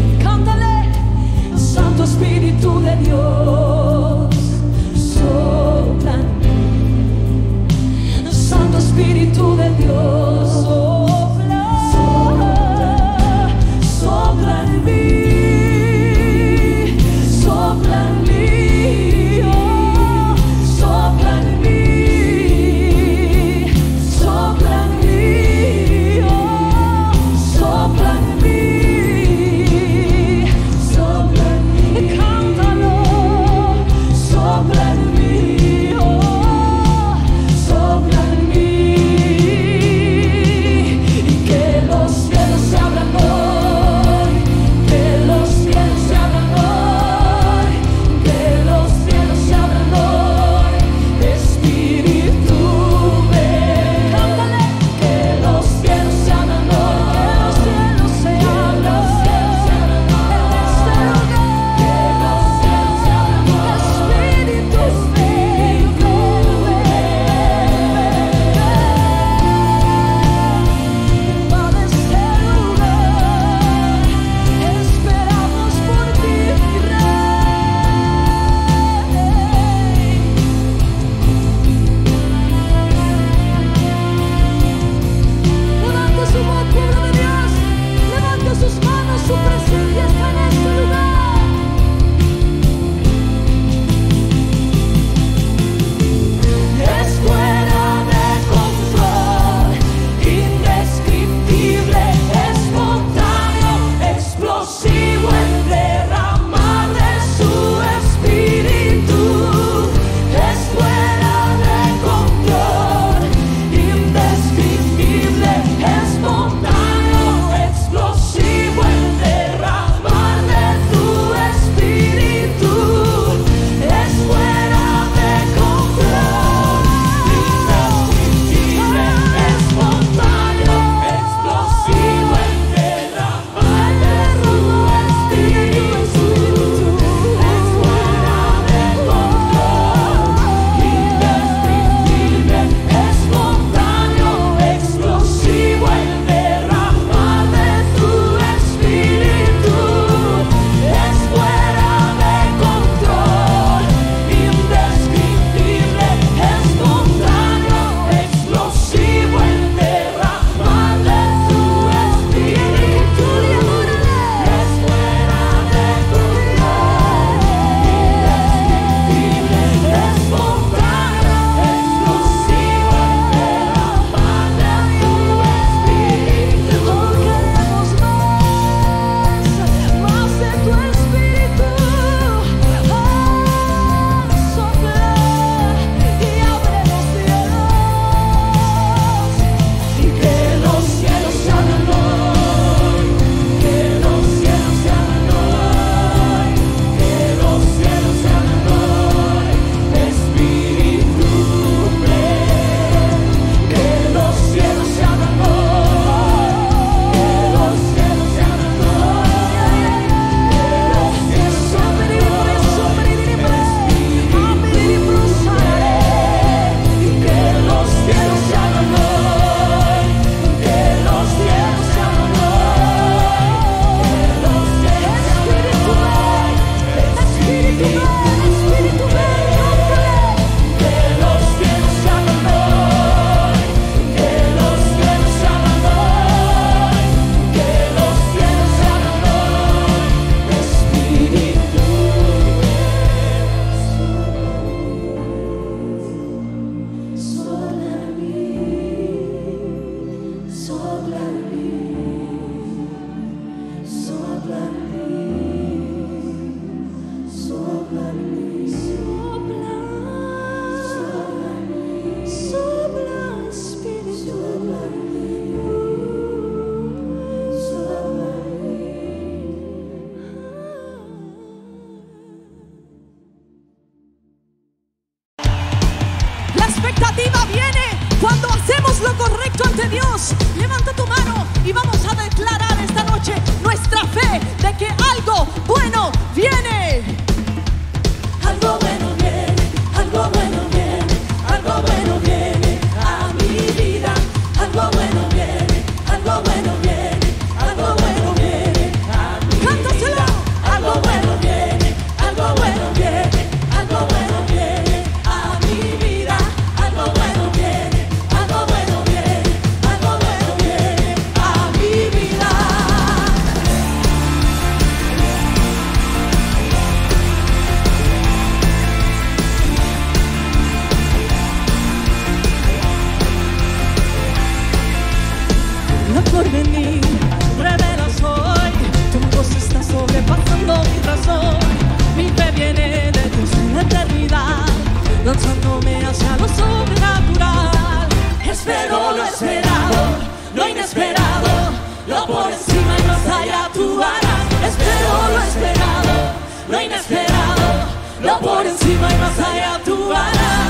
encima y más allá tú harás.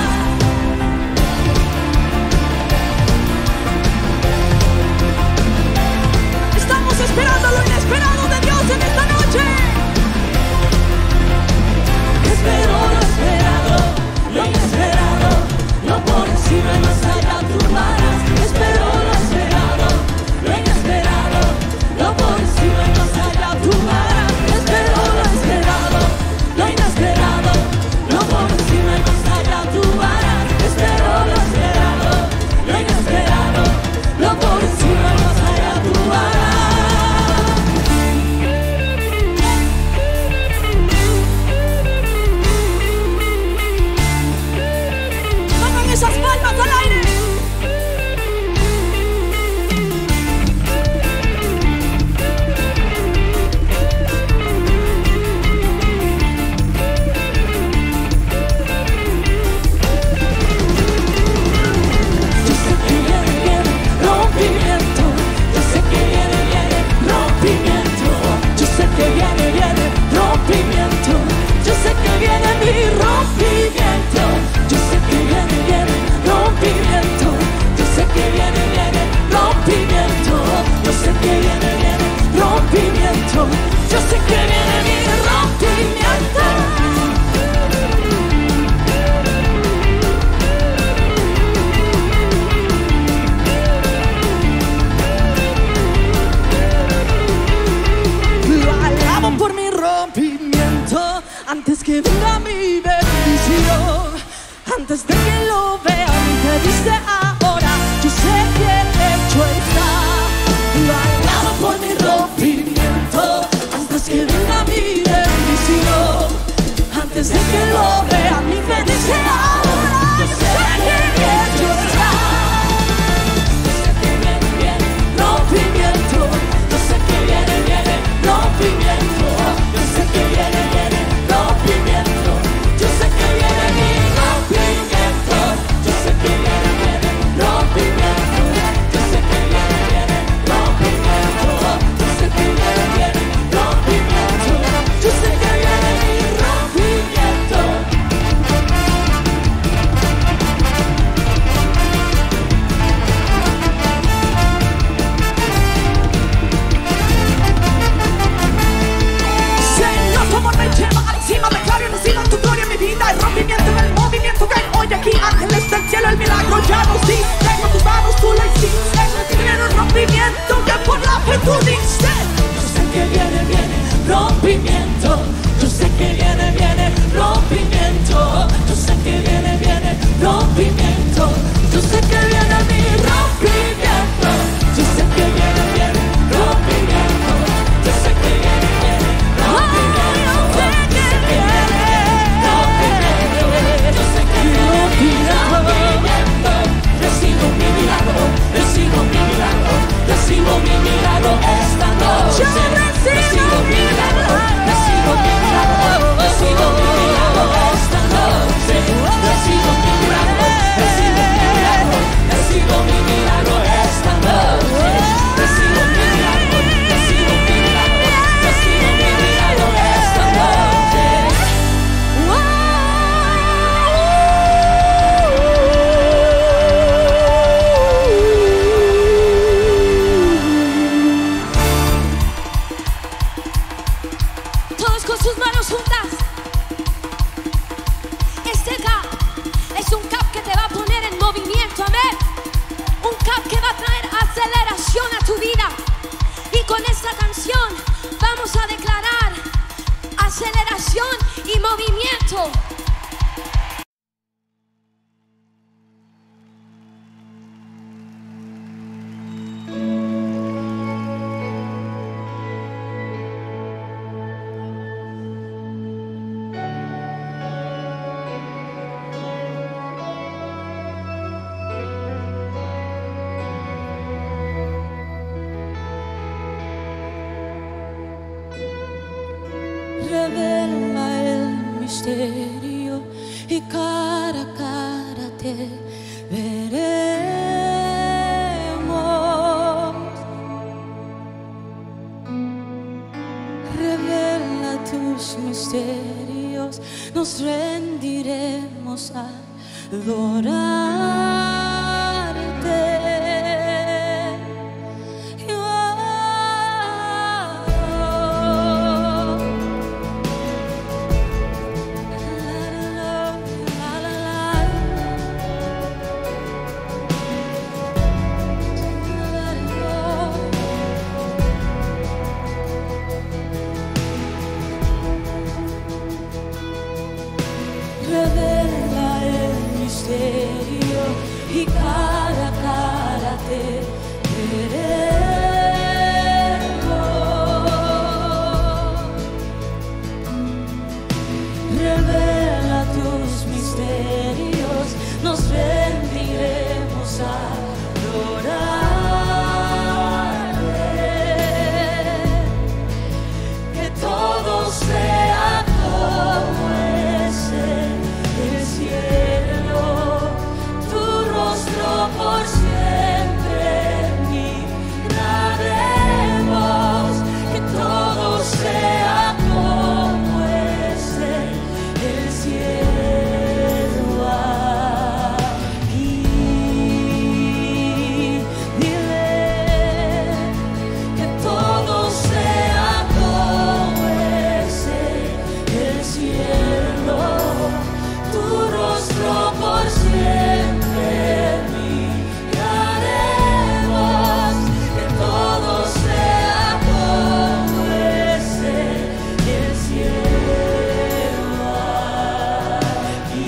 Estamos esperando lo inesperado de Dios en esta noche. Espero lo esperado, lo inesperado, lo por encima y más allá tú harás. Espero lo esperado, lo inesperado, lo por encima y más allá tú harás. Espero lo esperado, lo inesperado, lo por encima y más allá tú harás. Espero lo esperado, lo inesperado, lo por encima y más allá tú harás. Esas palmas al aire. Yo sé que viene rompimiento. Yo sé que viene rompimiento. Yo sé que viene rompimiento. Yo sé que viene mi rompimiento. Yo sé que viene rompimiento. Yo sé que viene rompimiento. Yo sé que viene rompimiento. Yo sé que viene mi rompimiento. Lo alabo por mi rompimiento. Antes que venga mi bendición, antes de que lo vea, me dice ahora, yo sé que hecho está. Lo alabo por mi rompimiento. Antes que venga mi bendición, antes de que lo vea, mi me dice ahora, yo sé que hecho está. Yo sé que viene rompimiento. Yo sé que viene rompimiento. Yo sé que viene rompimiento. Yo sé que viene mi rompimiento. Yo sé que viene rompimiento. Yo sé que viene rompimiento. Yo sé que viene rompimiento. Yo sé que viene mi rompimiento. Señor, tu amor me lleva a encima, me claro y recibo tu gloria en mi vida. El rompimiento en el movimiento que hay hoy aquí. Ángeles del cielo, el milagro ya nos diste. Con tus manos tú lo hiciste. Viene un rompimiento que por la fe tú diste. Yo sé que viene rompimiento. Yo sé que viene rompimiento. Yo sé que viene rompimiento. Yo sé que viene mi rompimiento. Yo sé que viene rompimiento. Yo sé que viene rompimiento. Yo sé que viene rompimiento. Yo sé que viene rompimiento. Recibo mi milagro, recibo mi milagro, recibo mi milagro esta noche. Yo recibo mi milagro, recibo mi milagro, recibo mi milagro esta noche. Recibo mi milagro, recibo mi milagro, recibo mi milagro esta noche. Recibo mi milagro, recibo mi milagro, recibo mi milagro esta noche. Todos con sus manos juntas. Este cap es un cap que te va a poner en movimiento, amén. Un cap que va a traer aceleración a tu vida. Y con esta canción vamos a declarar aceleración y movimiento. Revela el misterio y cara a cara te veremos. Revela tus misterios misterios, nos rendiremos a adorarte. Revela el misterio y cara a cara te veremos. Revela tus misterios, nos rendiremos a adorarte. Que todo sea como es el cielo, tu rostro por siempre miraremos. Que todo sea como es el cielo aquí. Dile que todo sea como es el cielo, tu rostro por siempre miraremos. Que todo sea como es el cielo aquí.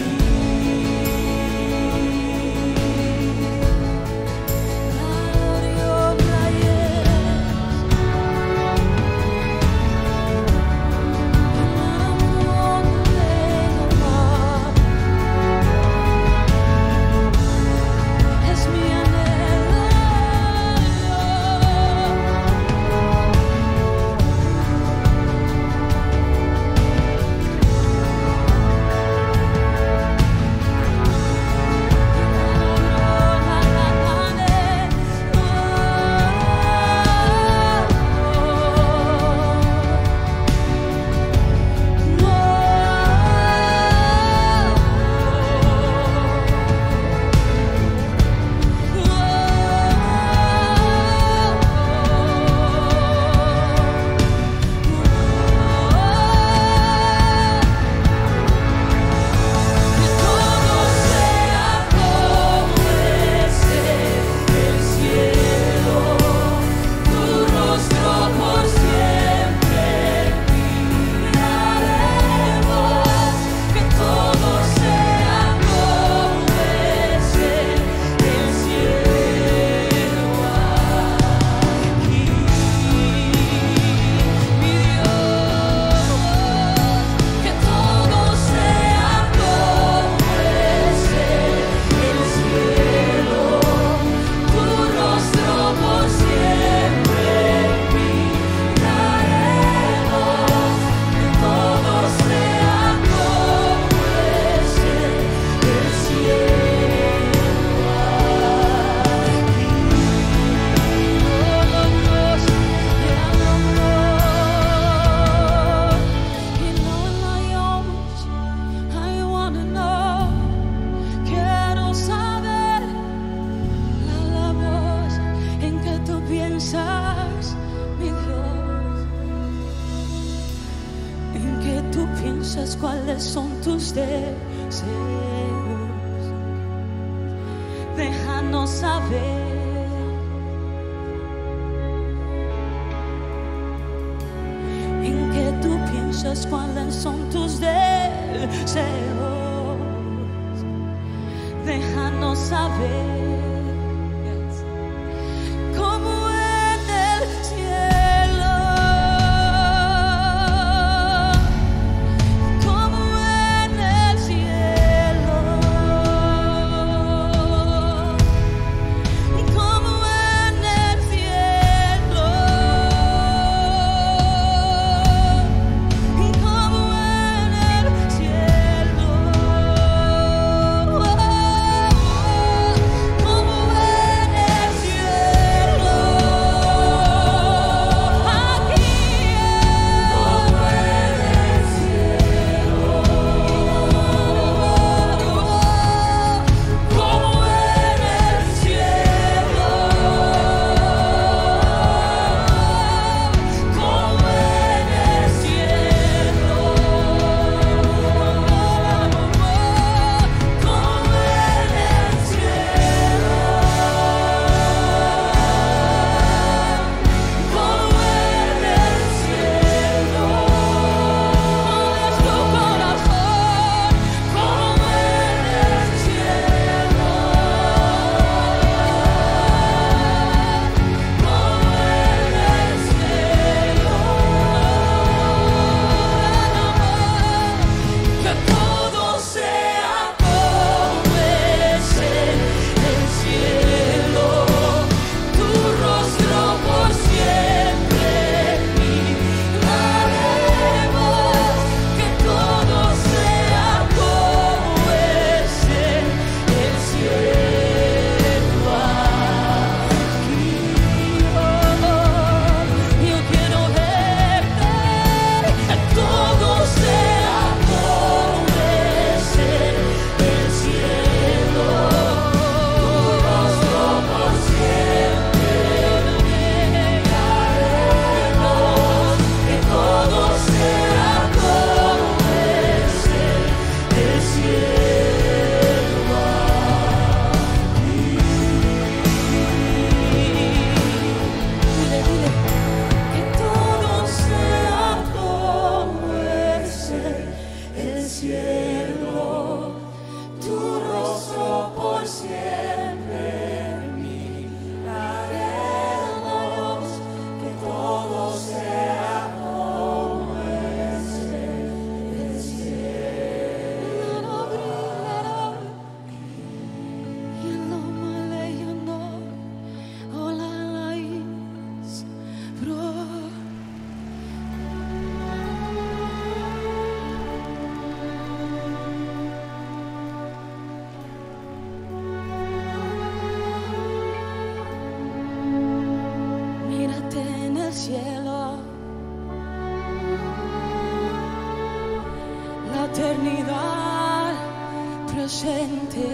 Es mi anhelo. Que todo sea como es el cielo, tu rostro por siempre miraremos. Que todo sea como es el cielo aquí. Mi Dios, que todo sea como es el cielo, tu rostro por siempre miraremos. Que todo sea como es el cielo quiero saber la voz en que tú piensas, mi Dios, en que tú piensas cuáles son tus deseos. Déjanos saber. En que tú piensas cuáles son tus deseos. Déjanos saber. Como en el cielo, como en el cielo, como en el cielo, como en el cielo. eternidad presente.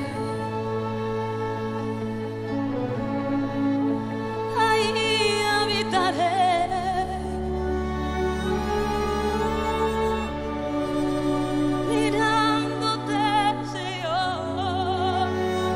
Ahí habitaré. Mirándote, Señor.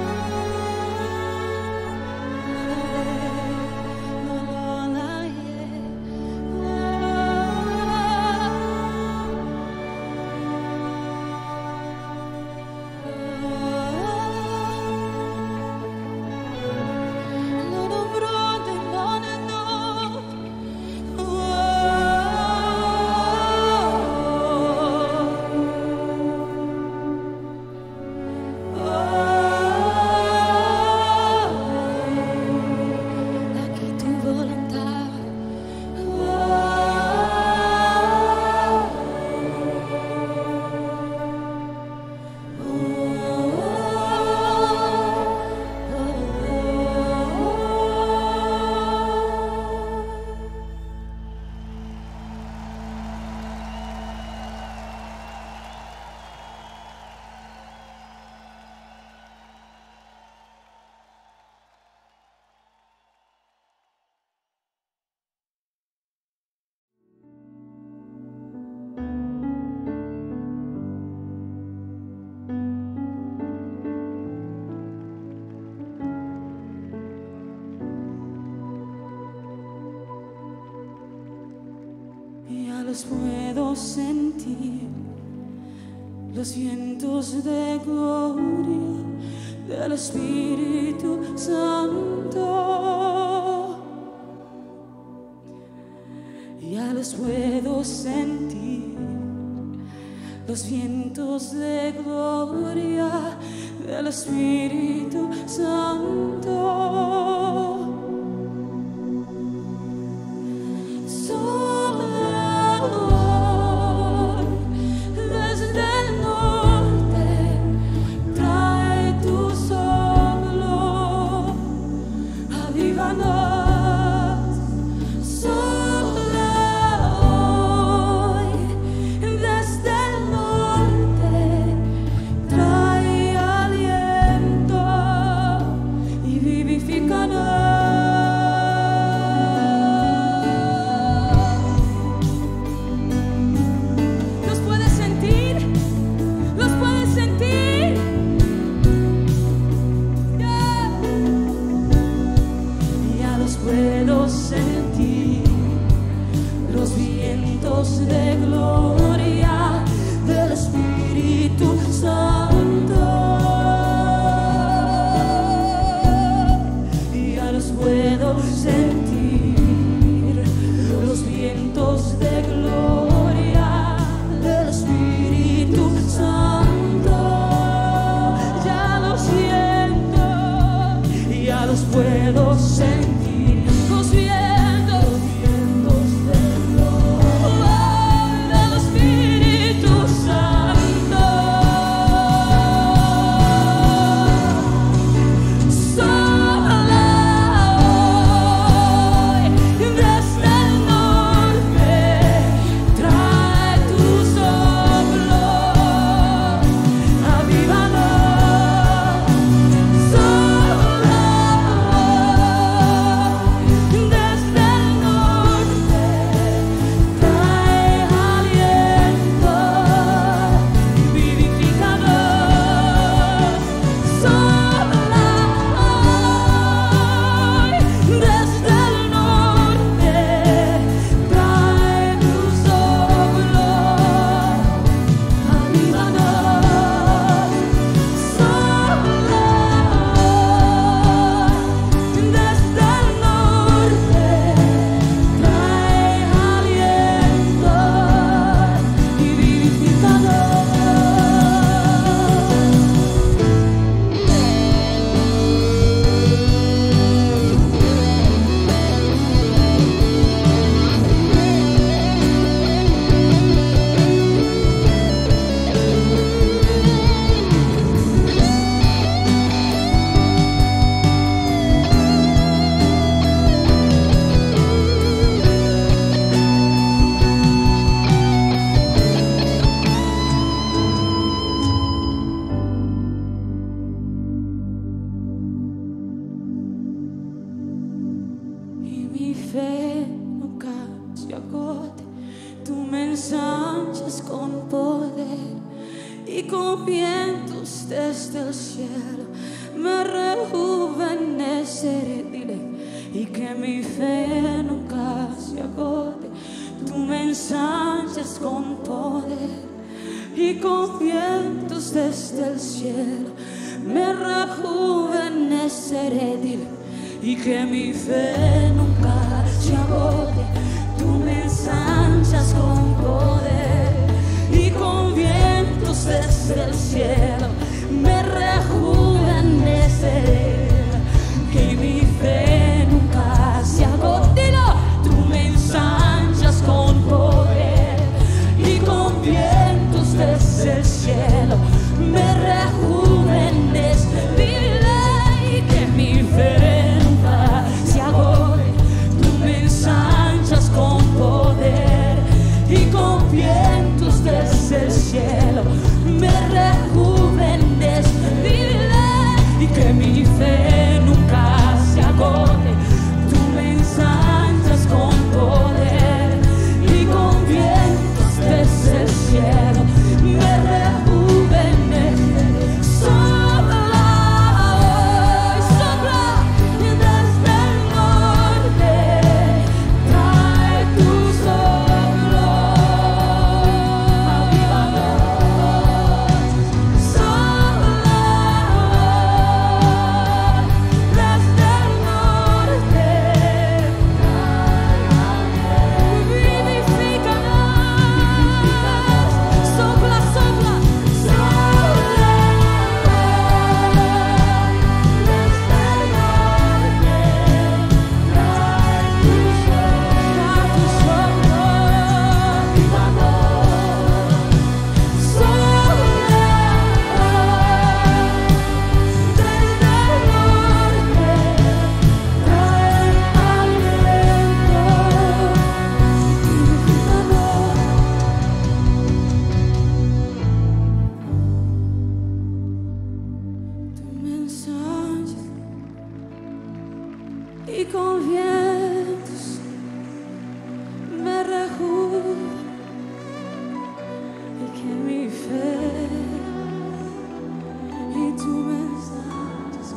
Aquí tu voluntad. Ya los puedo sentir, los vientos de gloria del Espíritu Santo. Ya los puedo sentir, los vientos de gloria del Espíritu Santo. Desde el norte trae tu soplo, avívanos. Sopla hoy, desde el norte trae aliento y vivifícanos. Puedo sentir los vientos de gloria del Espíritu Santo. Ya los puedo sentir, los vientos de gloria del Espíritu Santo. Ya los siento, ya los puedo sentir. Los vientos de gloria del Espíritu Santo. Sopla hoy, desde el norte trae tu soplo, avívanos. Sopla hoy. Tú me ensanchas con poder y con vientos desde el cielo. Me rejuveneceré, dile, y que mi fe nunca se agote. Tú me ensanchas con poder y con vientos desde el cielo. Me rejuveneceré, dile, y que mi fe nunca se agote. Tú me ensanchas con poder y con vientos desde el cielo. Me rejuveneceré, que mi fe nunca se agote. Dilo. Tú me ensanchas con poder y con vientos desde el cielo. Me rejuveneceré, y que mi fe nunca se agote. Tú me ensanchas con poder y con vientos desde el cielo. Me rejuveneceré, y que mi fe nunca se agote. Tú me ensanchas con poder y con vientos desde el cielo. Me rejuveneceré. Sopla hoy, sopla desde el norte. Trae tu soplo, avívanos. Sopla desde el norte. Vivifícanos. Sopla, sopla, sopla desde el norte. Trae tu soplo, avívanos. Sopla desde el norte. Trae aliento. Tú me ensanchas y con vientos me rejuveneceré, y que mi fe, y tú me ensanchas.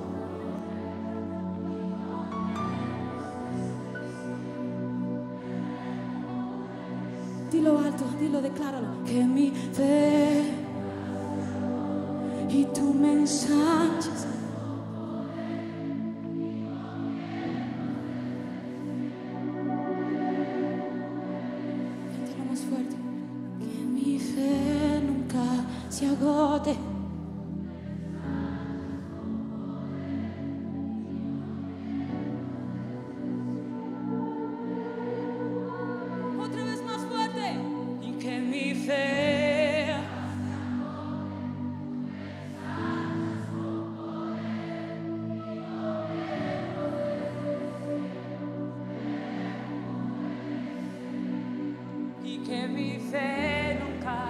Dilo alto, dilo, decláralo. Que mi fe, y tú me ensanchas. Cántalo más fuerte. Que mi fe nunca se agote. Otra vez más fuerte. Y que mi fe, y que mi fe nunca.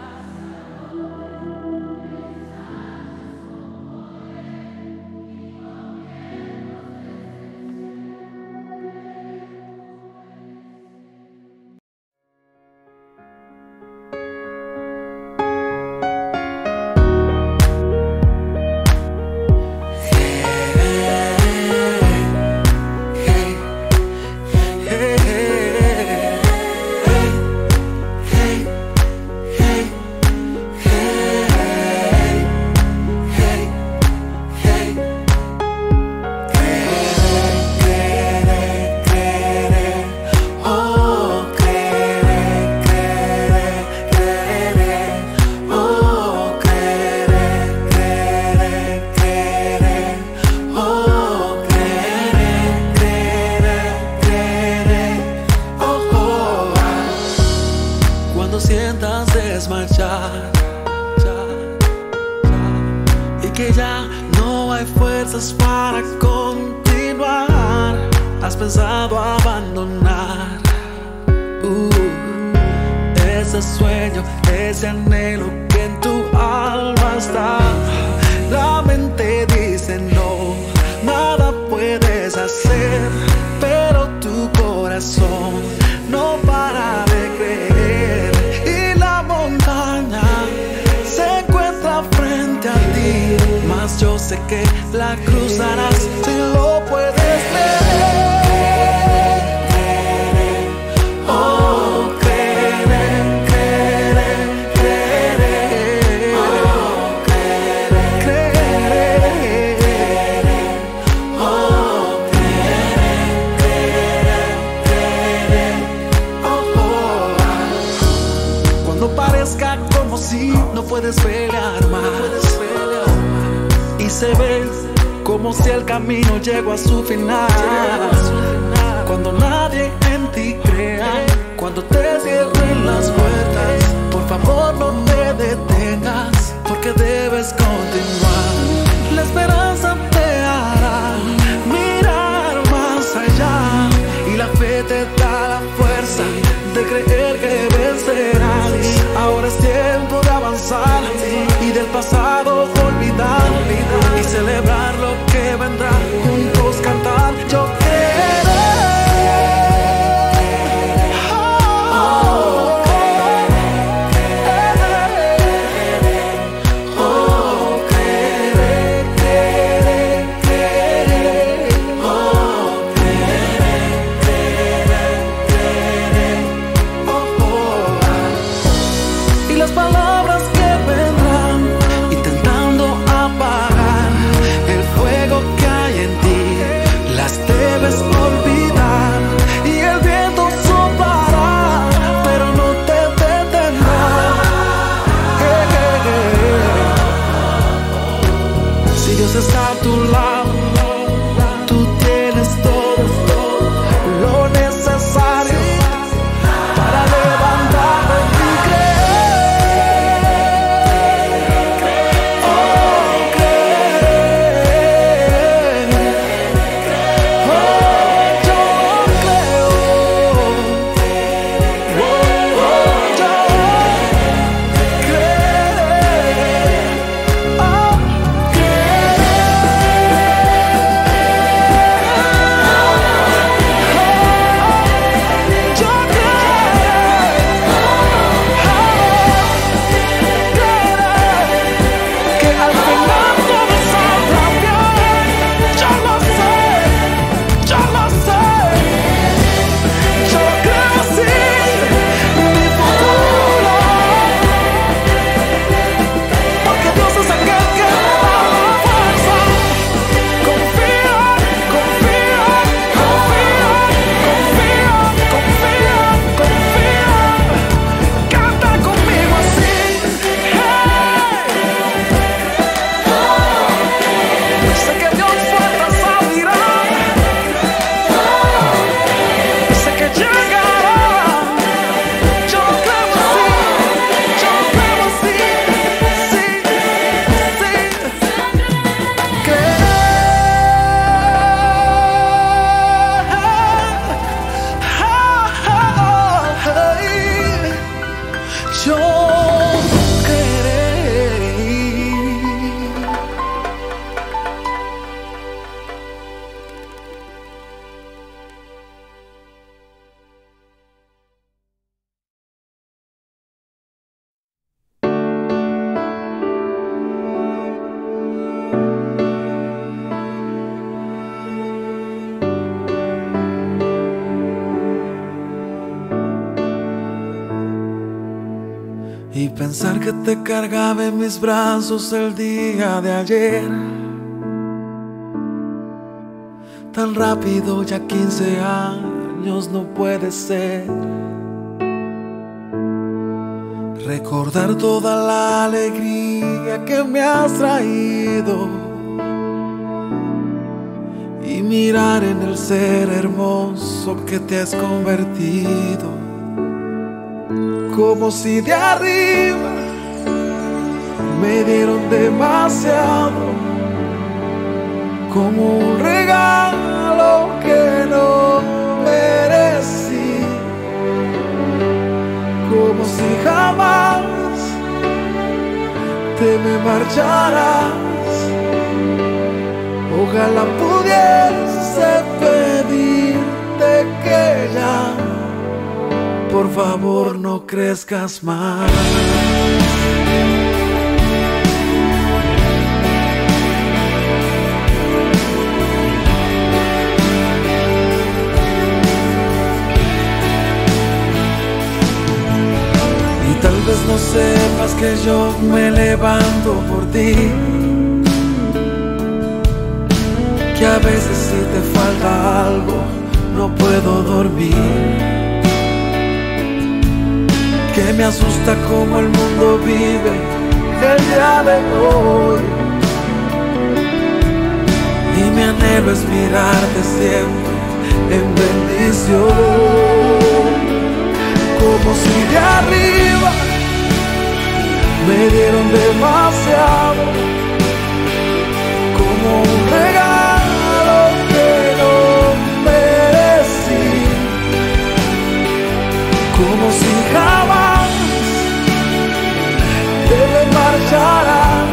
desmayar y que ya no hay fuerzas para continuar. Has pensado abandonar ese sueño, ese anhelo que en tu alma está. La mente dice no, nada puedes hacer, pero tu corazón no para de creer. sé que la cruzarás si lo puedes ver. Oh, creer, creer, creer. Oh, creer, creer. Oh, creer, creer. Oh, oh. Cuando parezca como si no puedes pelear más y se ve como si el camino llegó a su final. Cuando nadie en ti crea, cuando te cierren las puertas, por favor no te detengas, porque debes continuar. La esperanza te hará mirar más allá y la fe te da la fuerza de creer que vencerás. Ahora es tiempo de avanzar y del pasado olvidar y celebrar lo que vendrá. Juntos cantar, yo quiero. Está a tu lado, tú tienes todo lo necesario para levantarte y creer. Oh, creer. Oh, yo creo. Oh, yo creo. Oh. Y pensar que te cargaba en mis brazos el día de ayer, tan rápido, ya 15 años no puede ser. Recordar toda la alegría que me has traído y mirar en el ser hermoso que te has convertido. Como si de arriba me dieron demasiado, como un regalo que no merecí, como si jamás te me marcharás. Ojalá pudiese pedirte que ya, por favor, no crezcas más. vez no sepas que yo me levanto por ti, que a veces si te falta algo no puedo dormir, que me asusta cómo el mundo vive el día de hoy, y mi anhelo es mirarte siempre en bendición, como si de arriba me dieron demasiado, como un regalo que no merecí, como si jamás te me marcharás.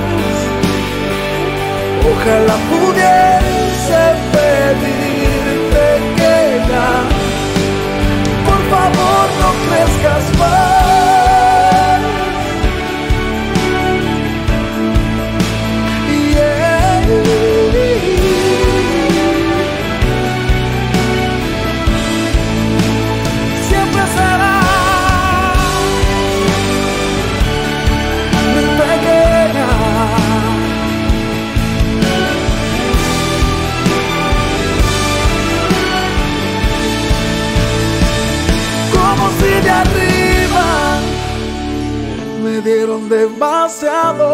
Ojalá pudiese pedirte que ya, por favor, no crezcas más. Yeah. Siempre será mi pequeña. Como si de arriba me dieron demasiado,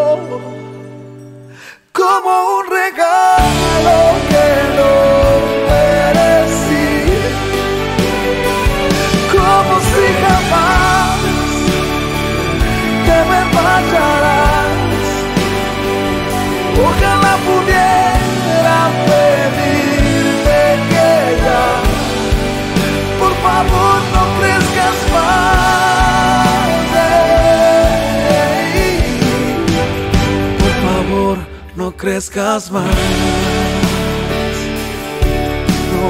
como un regalo que no merecí, como si jamás te me marcharás. Ojalá pudiera pedirte que ya, por favor, no crezcas más. Por favor, no crezcas más. No,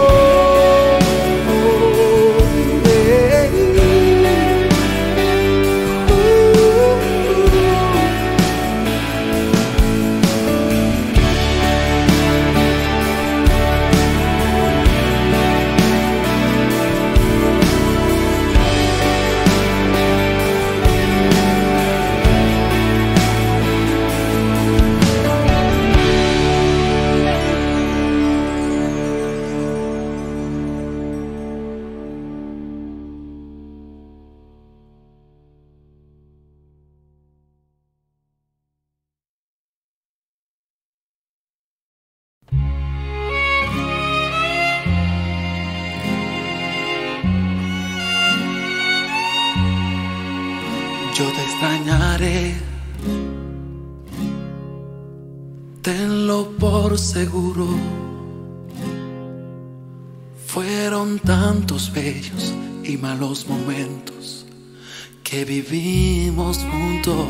yo te extrañaré, tenlo por seguro. Fueron tantos bellos y malos momentos que vivimos juntos.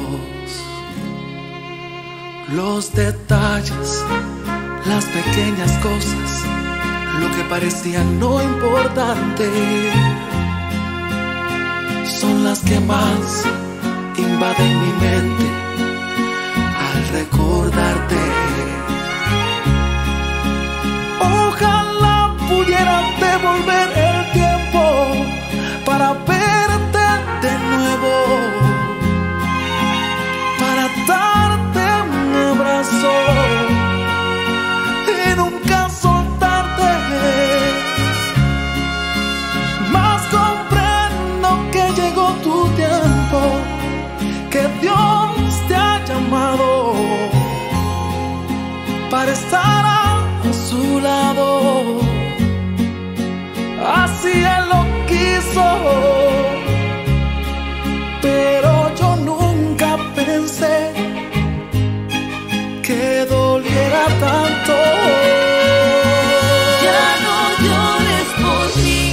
Los detalles, las pequeñas cosas, lo que parecía no importante, son las que más invaden mi mente al recordarte. Ojalá pudiera devolver el tiempo para verte de nuevo, para darte un abrazo y nunca soltarte. Más comprendo que llegó tu tiempo, que Dios te ha llamado para estar a su lado. Así Él lo quiso, pero yo nunca pensé que doliera tanto. Ya no llores por mí,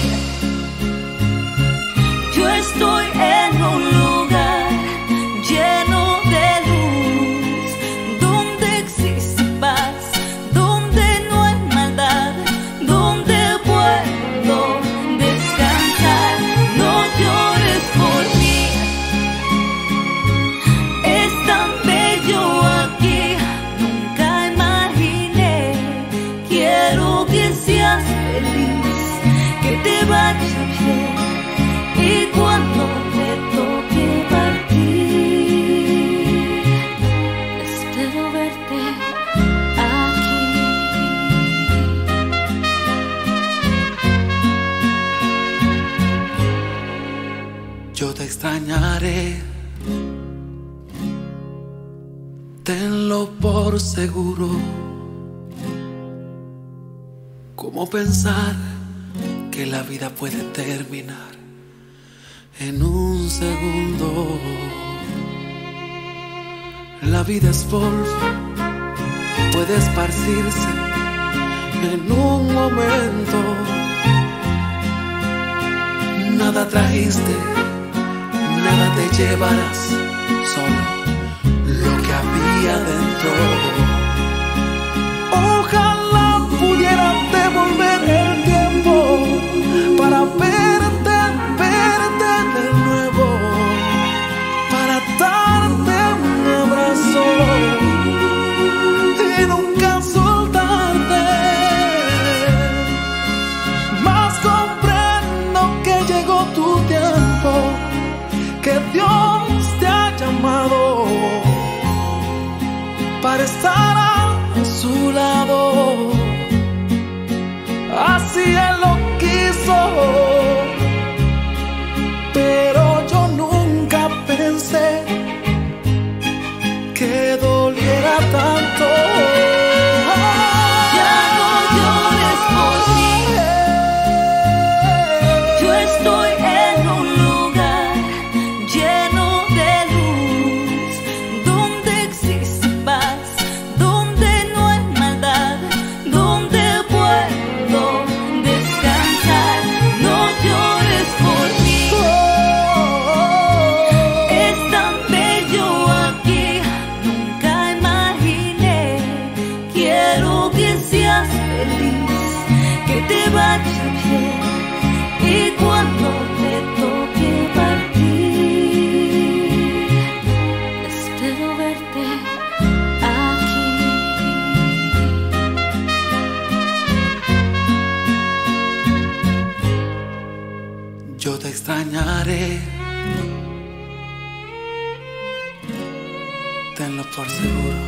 yo estoy en un lugar lleno de luz, donde existe paz, donde no hay maldad, donde puedo descansar. No Yo te extrañaré, tenlo por seguro. ¿Cómo pensar que la vida puede terminar en un segundo? La vida es polvo, puede esparcirse en un momento. Nada trajiste, nada te llevarás, solo lo que había dentro. Ojalá pudiera devolver el tiempo para verte de nuevo, para darte un abrazo y nunca soltarte. Mas comprendo que llegó tu tiempo, que Dios te ha llamado para estar a su lado. Así Él lo quiso, pero yo nunca pensé que doliera tanto. Ya no llores por mí. Yo estoy en un lugar lleno de luz, donde existe paz, donde no hay maldad, donde puedo descansar. No llores por mí. Es tan bello aquí, nunca imaginé. Quiero que seas feliz, que te vaya bien, y cuando te toque partir, espero verte aquí. Yo te extrañaré, tenlo por seguro.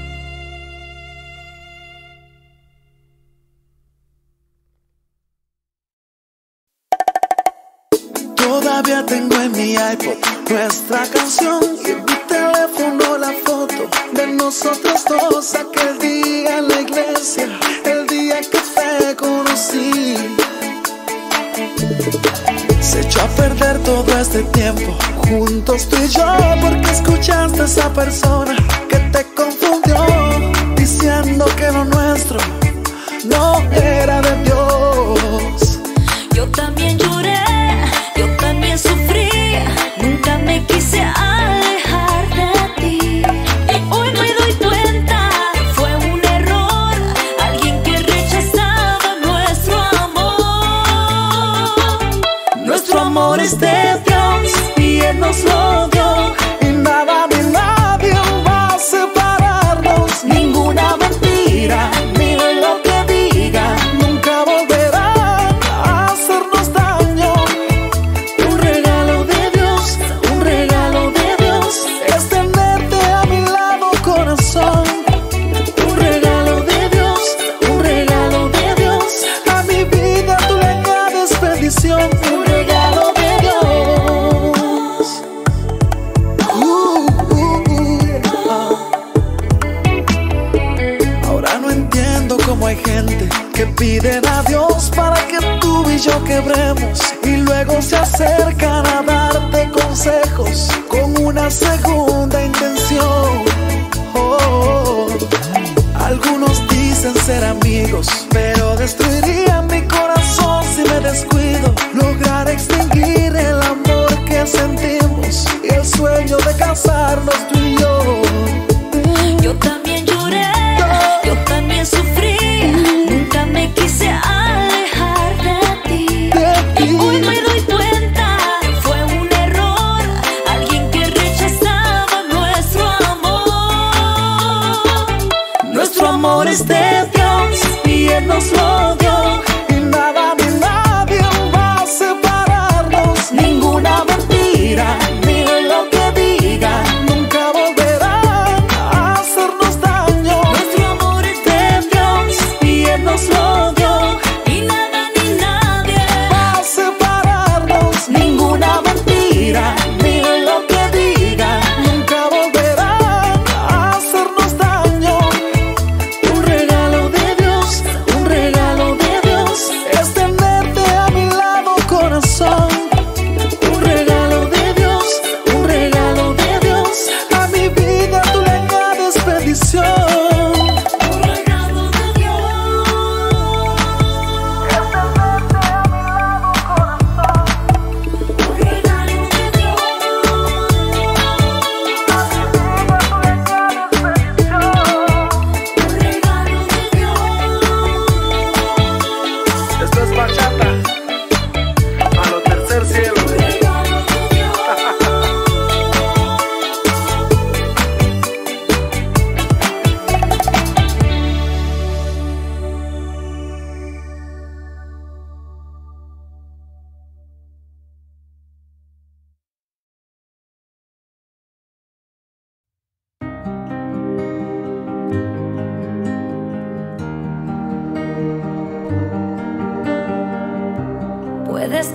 Todavía tengo en mi iPod nuestra canción y en mi teléfono la foto de nosotros dos aquel día en la iglesia, el día que te conocí. Se echó a perder todo este tiempo juntos tú y yo, porque escuchaste a esa persona que te confundió, diciendo que lo nuestro no era de Dios. Yo también lloré, yo también sufrí, nunca me quise alejar de ti. Y hoy me doy cuenta que fue un error, alguien que rechazaba nuestro amor. Nuestro amor es de Dios y Él nos lo dio, y nada ni nadie va a separarnos. Ninguna mentira, ni lo que diga, nunca volverá a hacernos daño. Un regalo de Dios, un regalo de Dios, es tenerte a mi lado, corazón. Un regalo de Dios, un regalo de Dios, a mi vida tú le añades bendición. Un regalo de Dios. Ahora no entiendo cómo hay gente que piden a Dios para que tú y yo quebremos, y luego se acercan a darte consejos con una segunda intención. Algunos dicen ser amigos, pero destruirían mi corazón si me descuido. Lograr extinguir el amor que sentimos y el sueño de casarnos tú y yo. Yo también lloré, yo también sufrí, nunca me quise alejar de ti. Y hoy me doy cuenta que fue un error, alguien que rechazaba nuestro amor. Nuestro amor es de Dios y Él nos lo dio, y nada ni nadie va a separarnos. Ninguna mentira, ni lo que diga, nunca volverá a hacernos daño. Nuestro amor es de Dios y Él nos lo dio, y nada ni nadie va a separarnos. Ninguna mentira,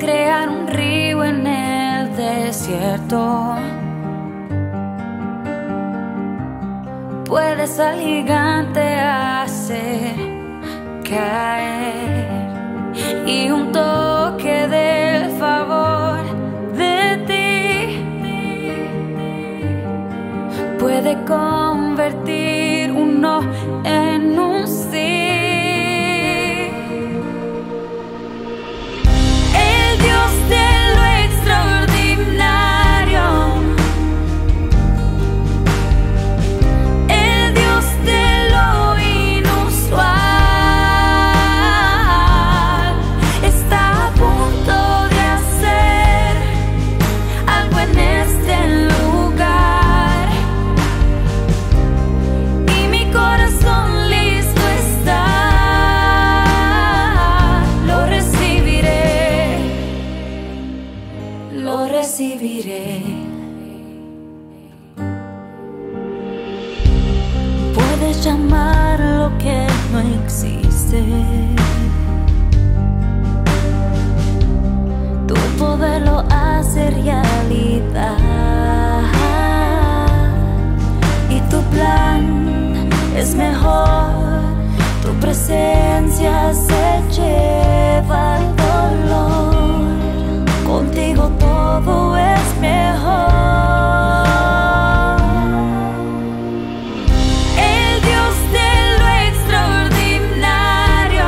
crear un río en el desierto. Puedes al gigante hacer caer, y un toque del favor de ti puede convertir un no en un sí. El Dios de lo extraordinario, el Dios de lo inusual, está a punto de hacer algo en este lugar, y mi corazón listo está. Lo recibiré, lo recibiré. Puedes llamar lo que no existe. Tu poder lo hace realidad, y tu plan es mejor. Tu presencia se lleva el dolor. Contigo todo es mejor. El Dios de lo extraordinario,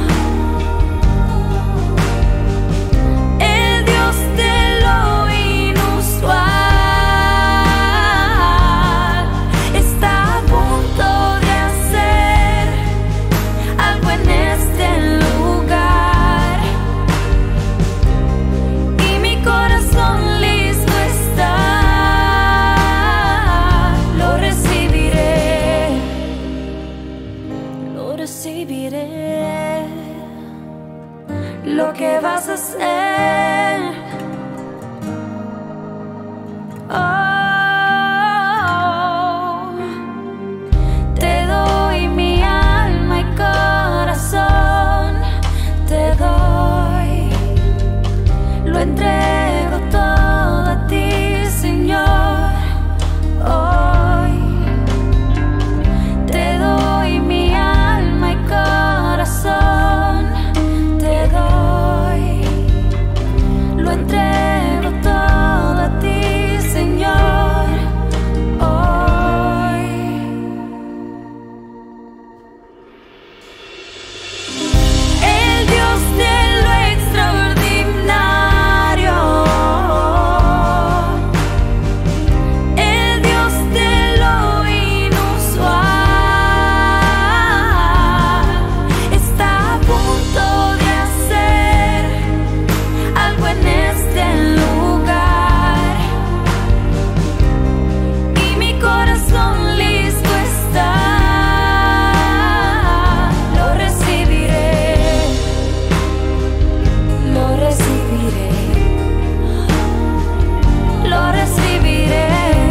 el Dios de lo inusual, está a punto de hacer algo en este lugar, y mi corazón listo está. Lo recibiré, lo recibiré. Lo que vas a hacer, oh, te doy mi alma y corazón, te doy, lo entrego todo a ti, Señor. Hoy te doy mi alma y corazón, te doy, lo entrego todo a ti, Señor. Hoy el Dios de lo extraordinario, el Dios de lo inusual, está a punto de hacer algo en este lugar, y mi corazón listo está. Lo recibiré, lo recibiré, lo recibiré.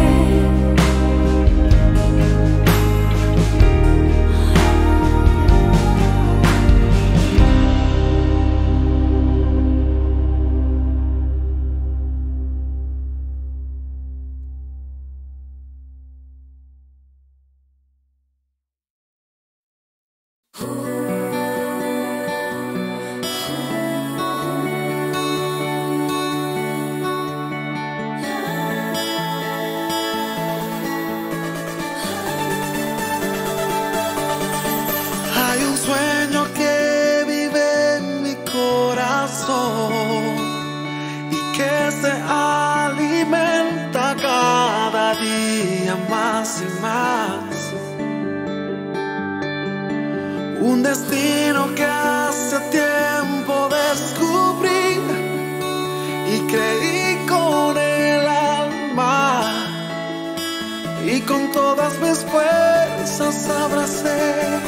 Hay un sueño que vive en mi corazón y que se alimenta cada día más y más. Un destino que hace tiempo descubrí y creí con el alma, y con todas mis fuerzas abracé.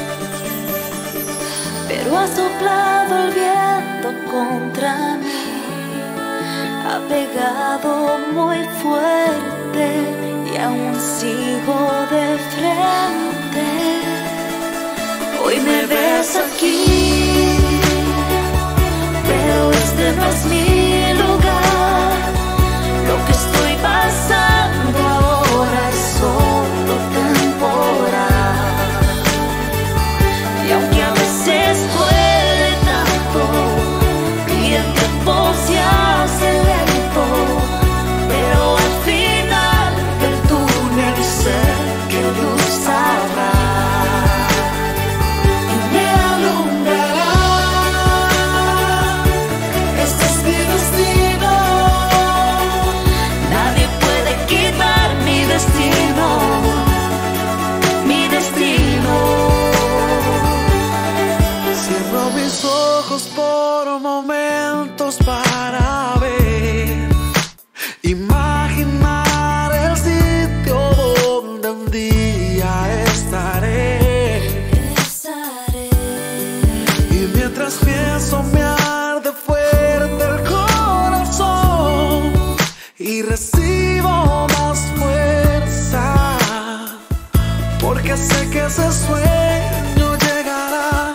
Pero ha soplado el viento contra mí, ha pegado muy fuerte, y aún sigo de frente. Hoy me ves aquí, pero este no es mi recibo más fuerza, porque sé que ese sueño llegará.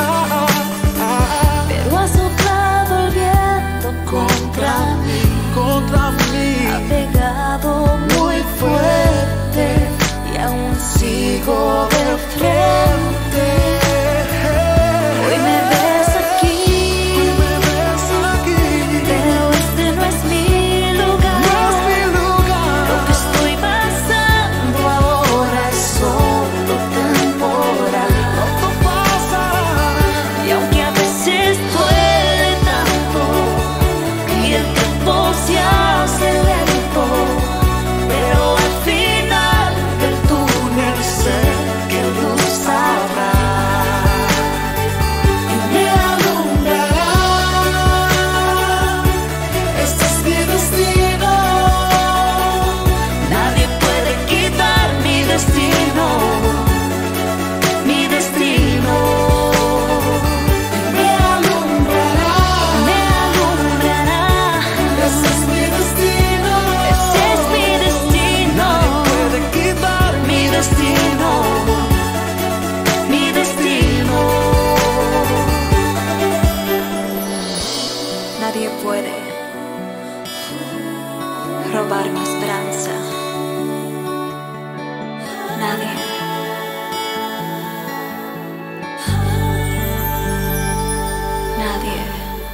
Pero ha soplado el viento contra mí, ha pegado muy fuerte y aún sigo de frente. Hoy me ves aquí, pero este no es mi lugar. Lo que estoy pasando ahora es solo temporal. Y aunque a veces duele tanto y el tiempo se hace lento, pero al final del túnel sé que luz habrá y me alumbrará. Este es mi destino, nadie puede quitar mi destino, mi destino. Me alumbrará, me alumbrará. Ese es mi destino, Ese es mi destino, puede quitar mi destino, mi destino. Nadie puede robar mi esperanza. Nadie. Nadie.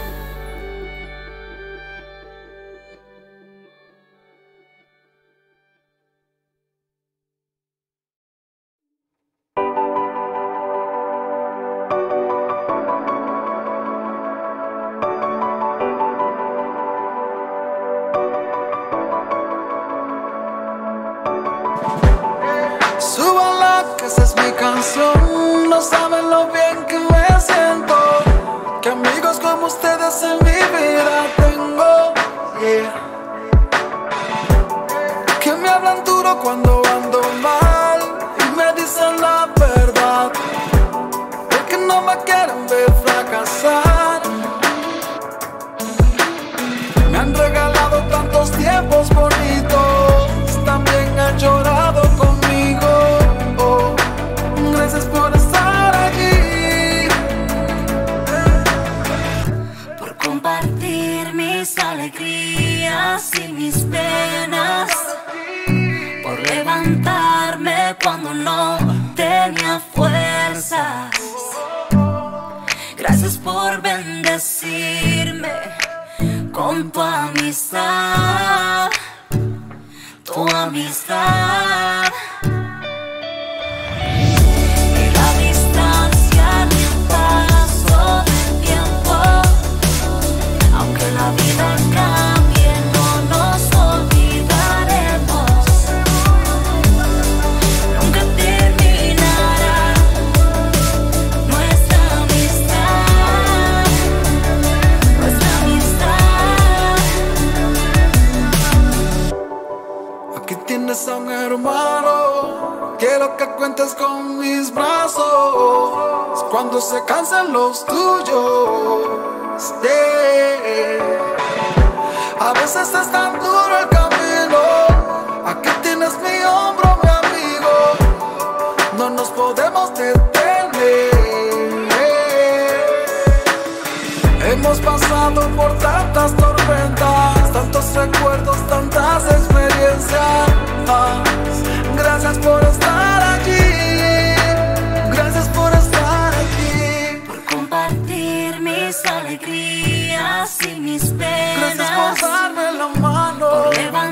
Súbala, que esa es mi canción. No saben lo bien que me siento, que amigos como ustedes en mi vida tengo, yeah. Que me hablan duro cuando ando mal y me dicen la verdad, porque no me quieren ver fracasar. Me han regalado tantos tiempos bonitos, también han llorado conmigo. Oh, gracias por estar aquí, Por compartir mis alegrías y mis penas, por levantarme cuando no tenía fuerzas. Gracias por bendecirme con tu amistad, tu amistad. Y la distancia ni un paso del tiempo, aunque la vida cambie, no nos olvidaremos. Nunca terminará nuestra amistad, nuestra amistad. aquí tienes a un hermano. Quiero que cuentes con mis brazos cuando se cansen los tuyos, yeah. A veces es tan duro el camino. Aquí tienes mi hombro, mi amigo. No nos podemos detener. Hemos pasado por tantas tormentas, tantos recuerdos, tantas experiencias. Gracias por estar aquí. Gracias por estar aquí. Por compartir mis alegrías y mis Gracias penas, por darme la mano. por levantarme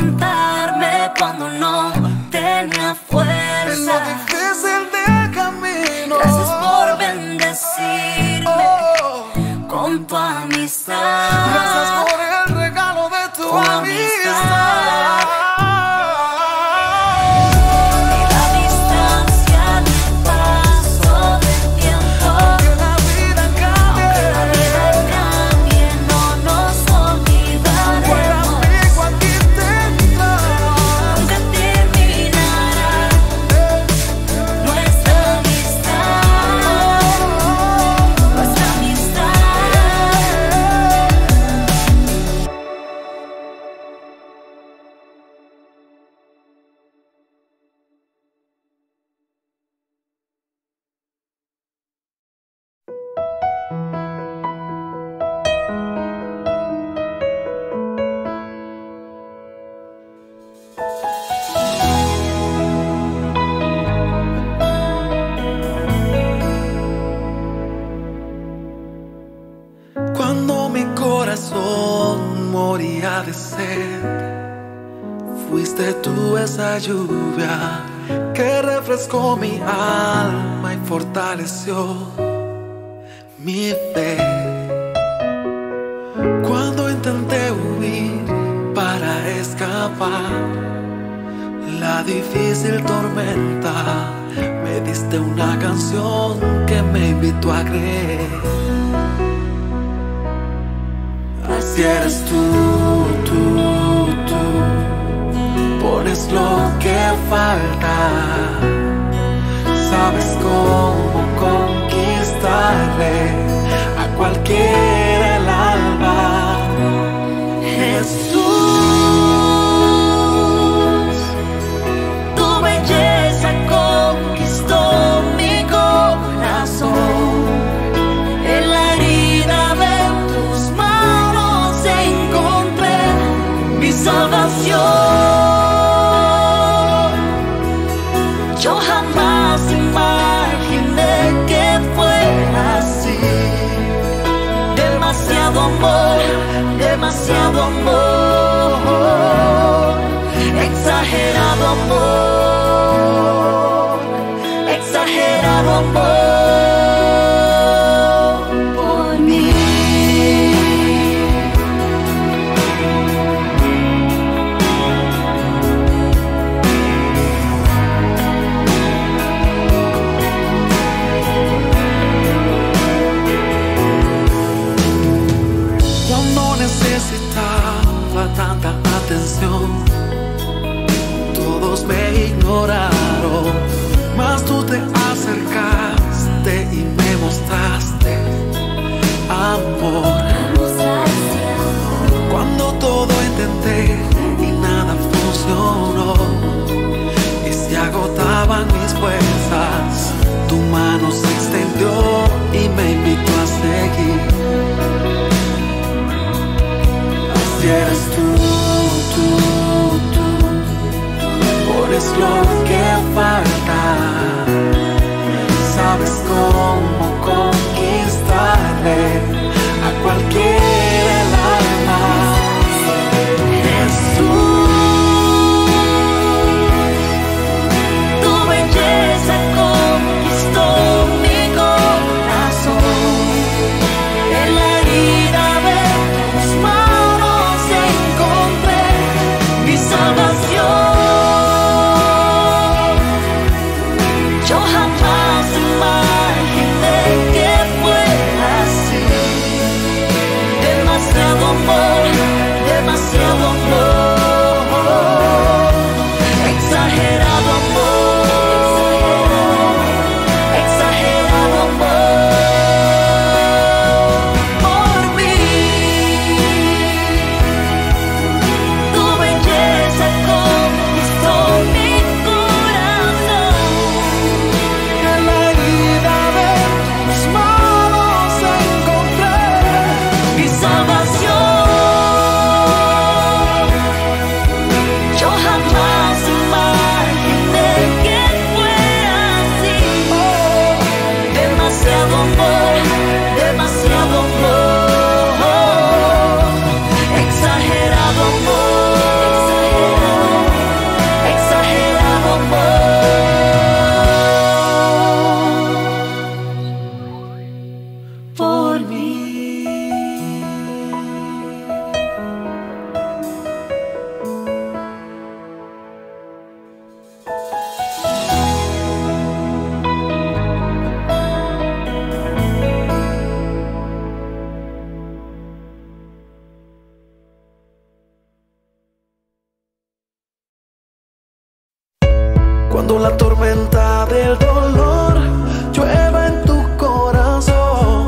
Cuando mi corazón moría de sed, fuiste tú esa lluvia que refrescó mi alma y fortaleció mi fe. Cuando intenté huir para escapar la difícil tormenta, me diste una canción que me invitó a creer. Así eres tú, pones lo que falta, sabes cómo conquistarle a cualquiera el alma. Jesús, tu belleza conquistó mi corazón. En la herida de tus manos encontré mi salvación. Yo jamás imaginé que fuera así. Demasiado amor, demasiado amor, exagerado amor, exagerado amor por mí. Yo no necesitaba tanta atención, todos me ignoraron, mas tú te acercaste y me mostraste amor. Cuando todo intenté y nada funcionó, y se agotaban mis fuerzas, tu mano se extendió y me invitó a seguir. Así eres tú, pones lo que falta, sabes cómo conquistarle a cualquier alma. Jesús, Tu belleza conquistó mi corazón. En la herida de tus manos encontré mi salvación. Yo jamás imaginé que fuera así. Demasiado amor, demasiado amor, exagerado amor, exagerado amor por mí. Tu belleza conquistó mi corazón. en la herida de tus manos encontré Mi salvación. Yo jamás imaginé que fuera así. Demasiado amor, demasiado amor, exagerado amor, exagerado amor por mí. Cuando la tormenta del dolor llueva en tu corazón,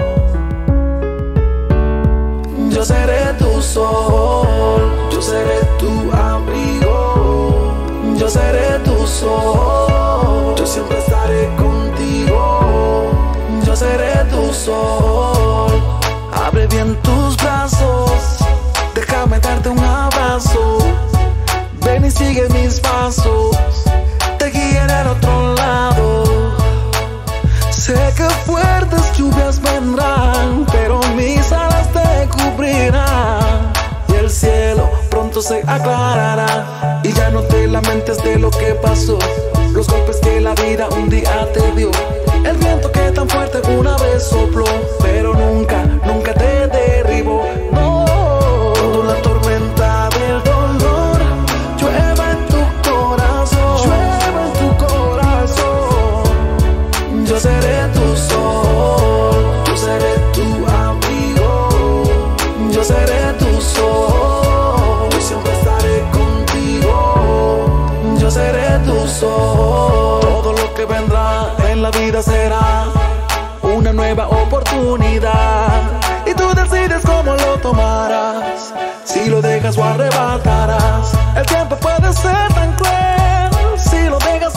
yo seré tu sol, yo seré tu abrigo, yo seré tu sol, yo siempre estaré contigo, yo seré tu sol. Abre bien tus brazos, déjame darte un abrazo, ven y sigue mis pasos, te guiaré al otro lado. Sé que fuertes lluvias vendrán, pero mis alas te cubrirán. Y el cielo pronto se aclarará, y ya no te lamentes de lo que pasó, los golpes que la vida un día te dio, el viento que tan fuerte una vez sopló, pero nunca, nunca te derribó. No, cuando la tormenta del dolor llueva en tu corazón, llueva en tu corazón, yo seré tu sol, yo seré tu amigo, yo seré tu sol, yo siempre estaré contigo, yo seré tu sol. Todo lo que vendrá en la vida será una nueva oportunidad, y tú decides cómo lo tomarás, si lo dejas o arrebatarás. El tiempo puede ser tan cruel si lo dejas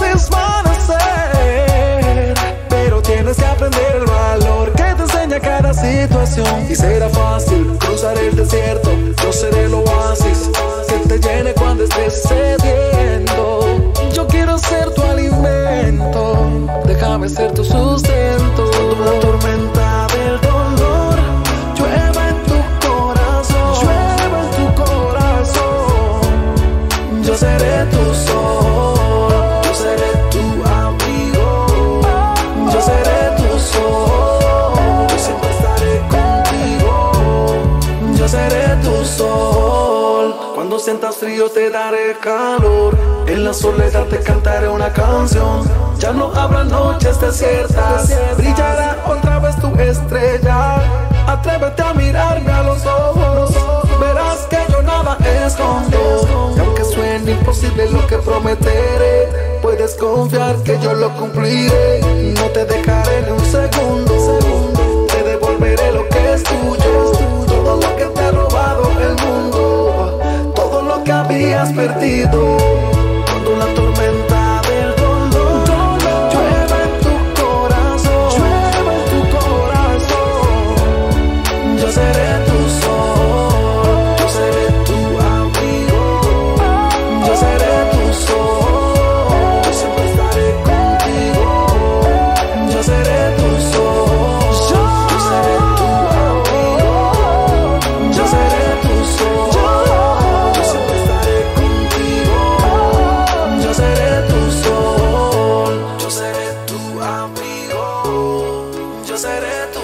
desvanecer, pero tienes que aprender el valor que te enseña cada situación. Y será fácil cruzar el desierto, yo seré el oasis que te llene cuando estés sediento. Yo quiero ser tu alimento, déjame ser tu sustento. Cuando la tormenta del dolor llueva en tu corazón, llueva en tu corazón, yo seré tu sol, yo seré tu amigo, yo seré tu sol, yo siempre estaré contigo, yo seré tu sol. Cuando sientas frío te daré calor, en la soledad te cantaré una canción. Ya no habrá noches desiertas, brillará otra vez tu estrella. Atrévete a mirarme a los ojos, verás que yo nada escondo. Y aunque suene imposible lo que prometeré, puedes confiar que yo lo cumpliré. No te dejaré ni un segundo, te devolveré lo que es tuyo, todo lo que te ha robado el mundo, todo lo que habías perdido. Cuando la tormenta del dolor llueva en tu corazón, llueva en tu corazón, yo seré tu sol, yo seré tu amigo, yo seré tu sol, yo siempre estaré contigo, yo seré tu sol, yo seré tu amigo, yo seré tu sol, yo siempre estaré contigo, yo seré tu sol, yo seré tu amigo, yo seré tu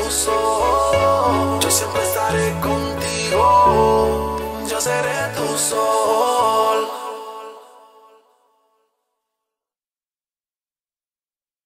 sol, yo siempre estaré contigo, yo seré tu sol.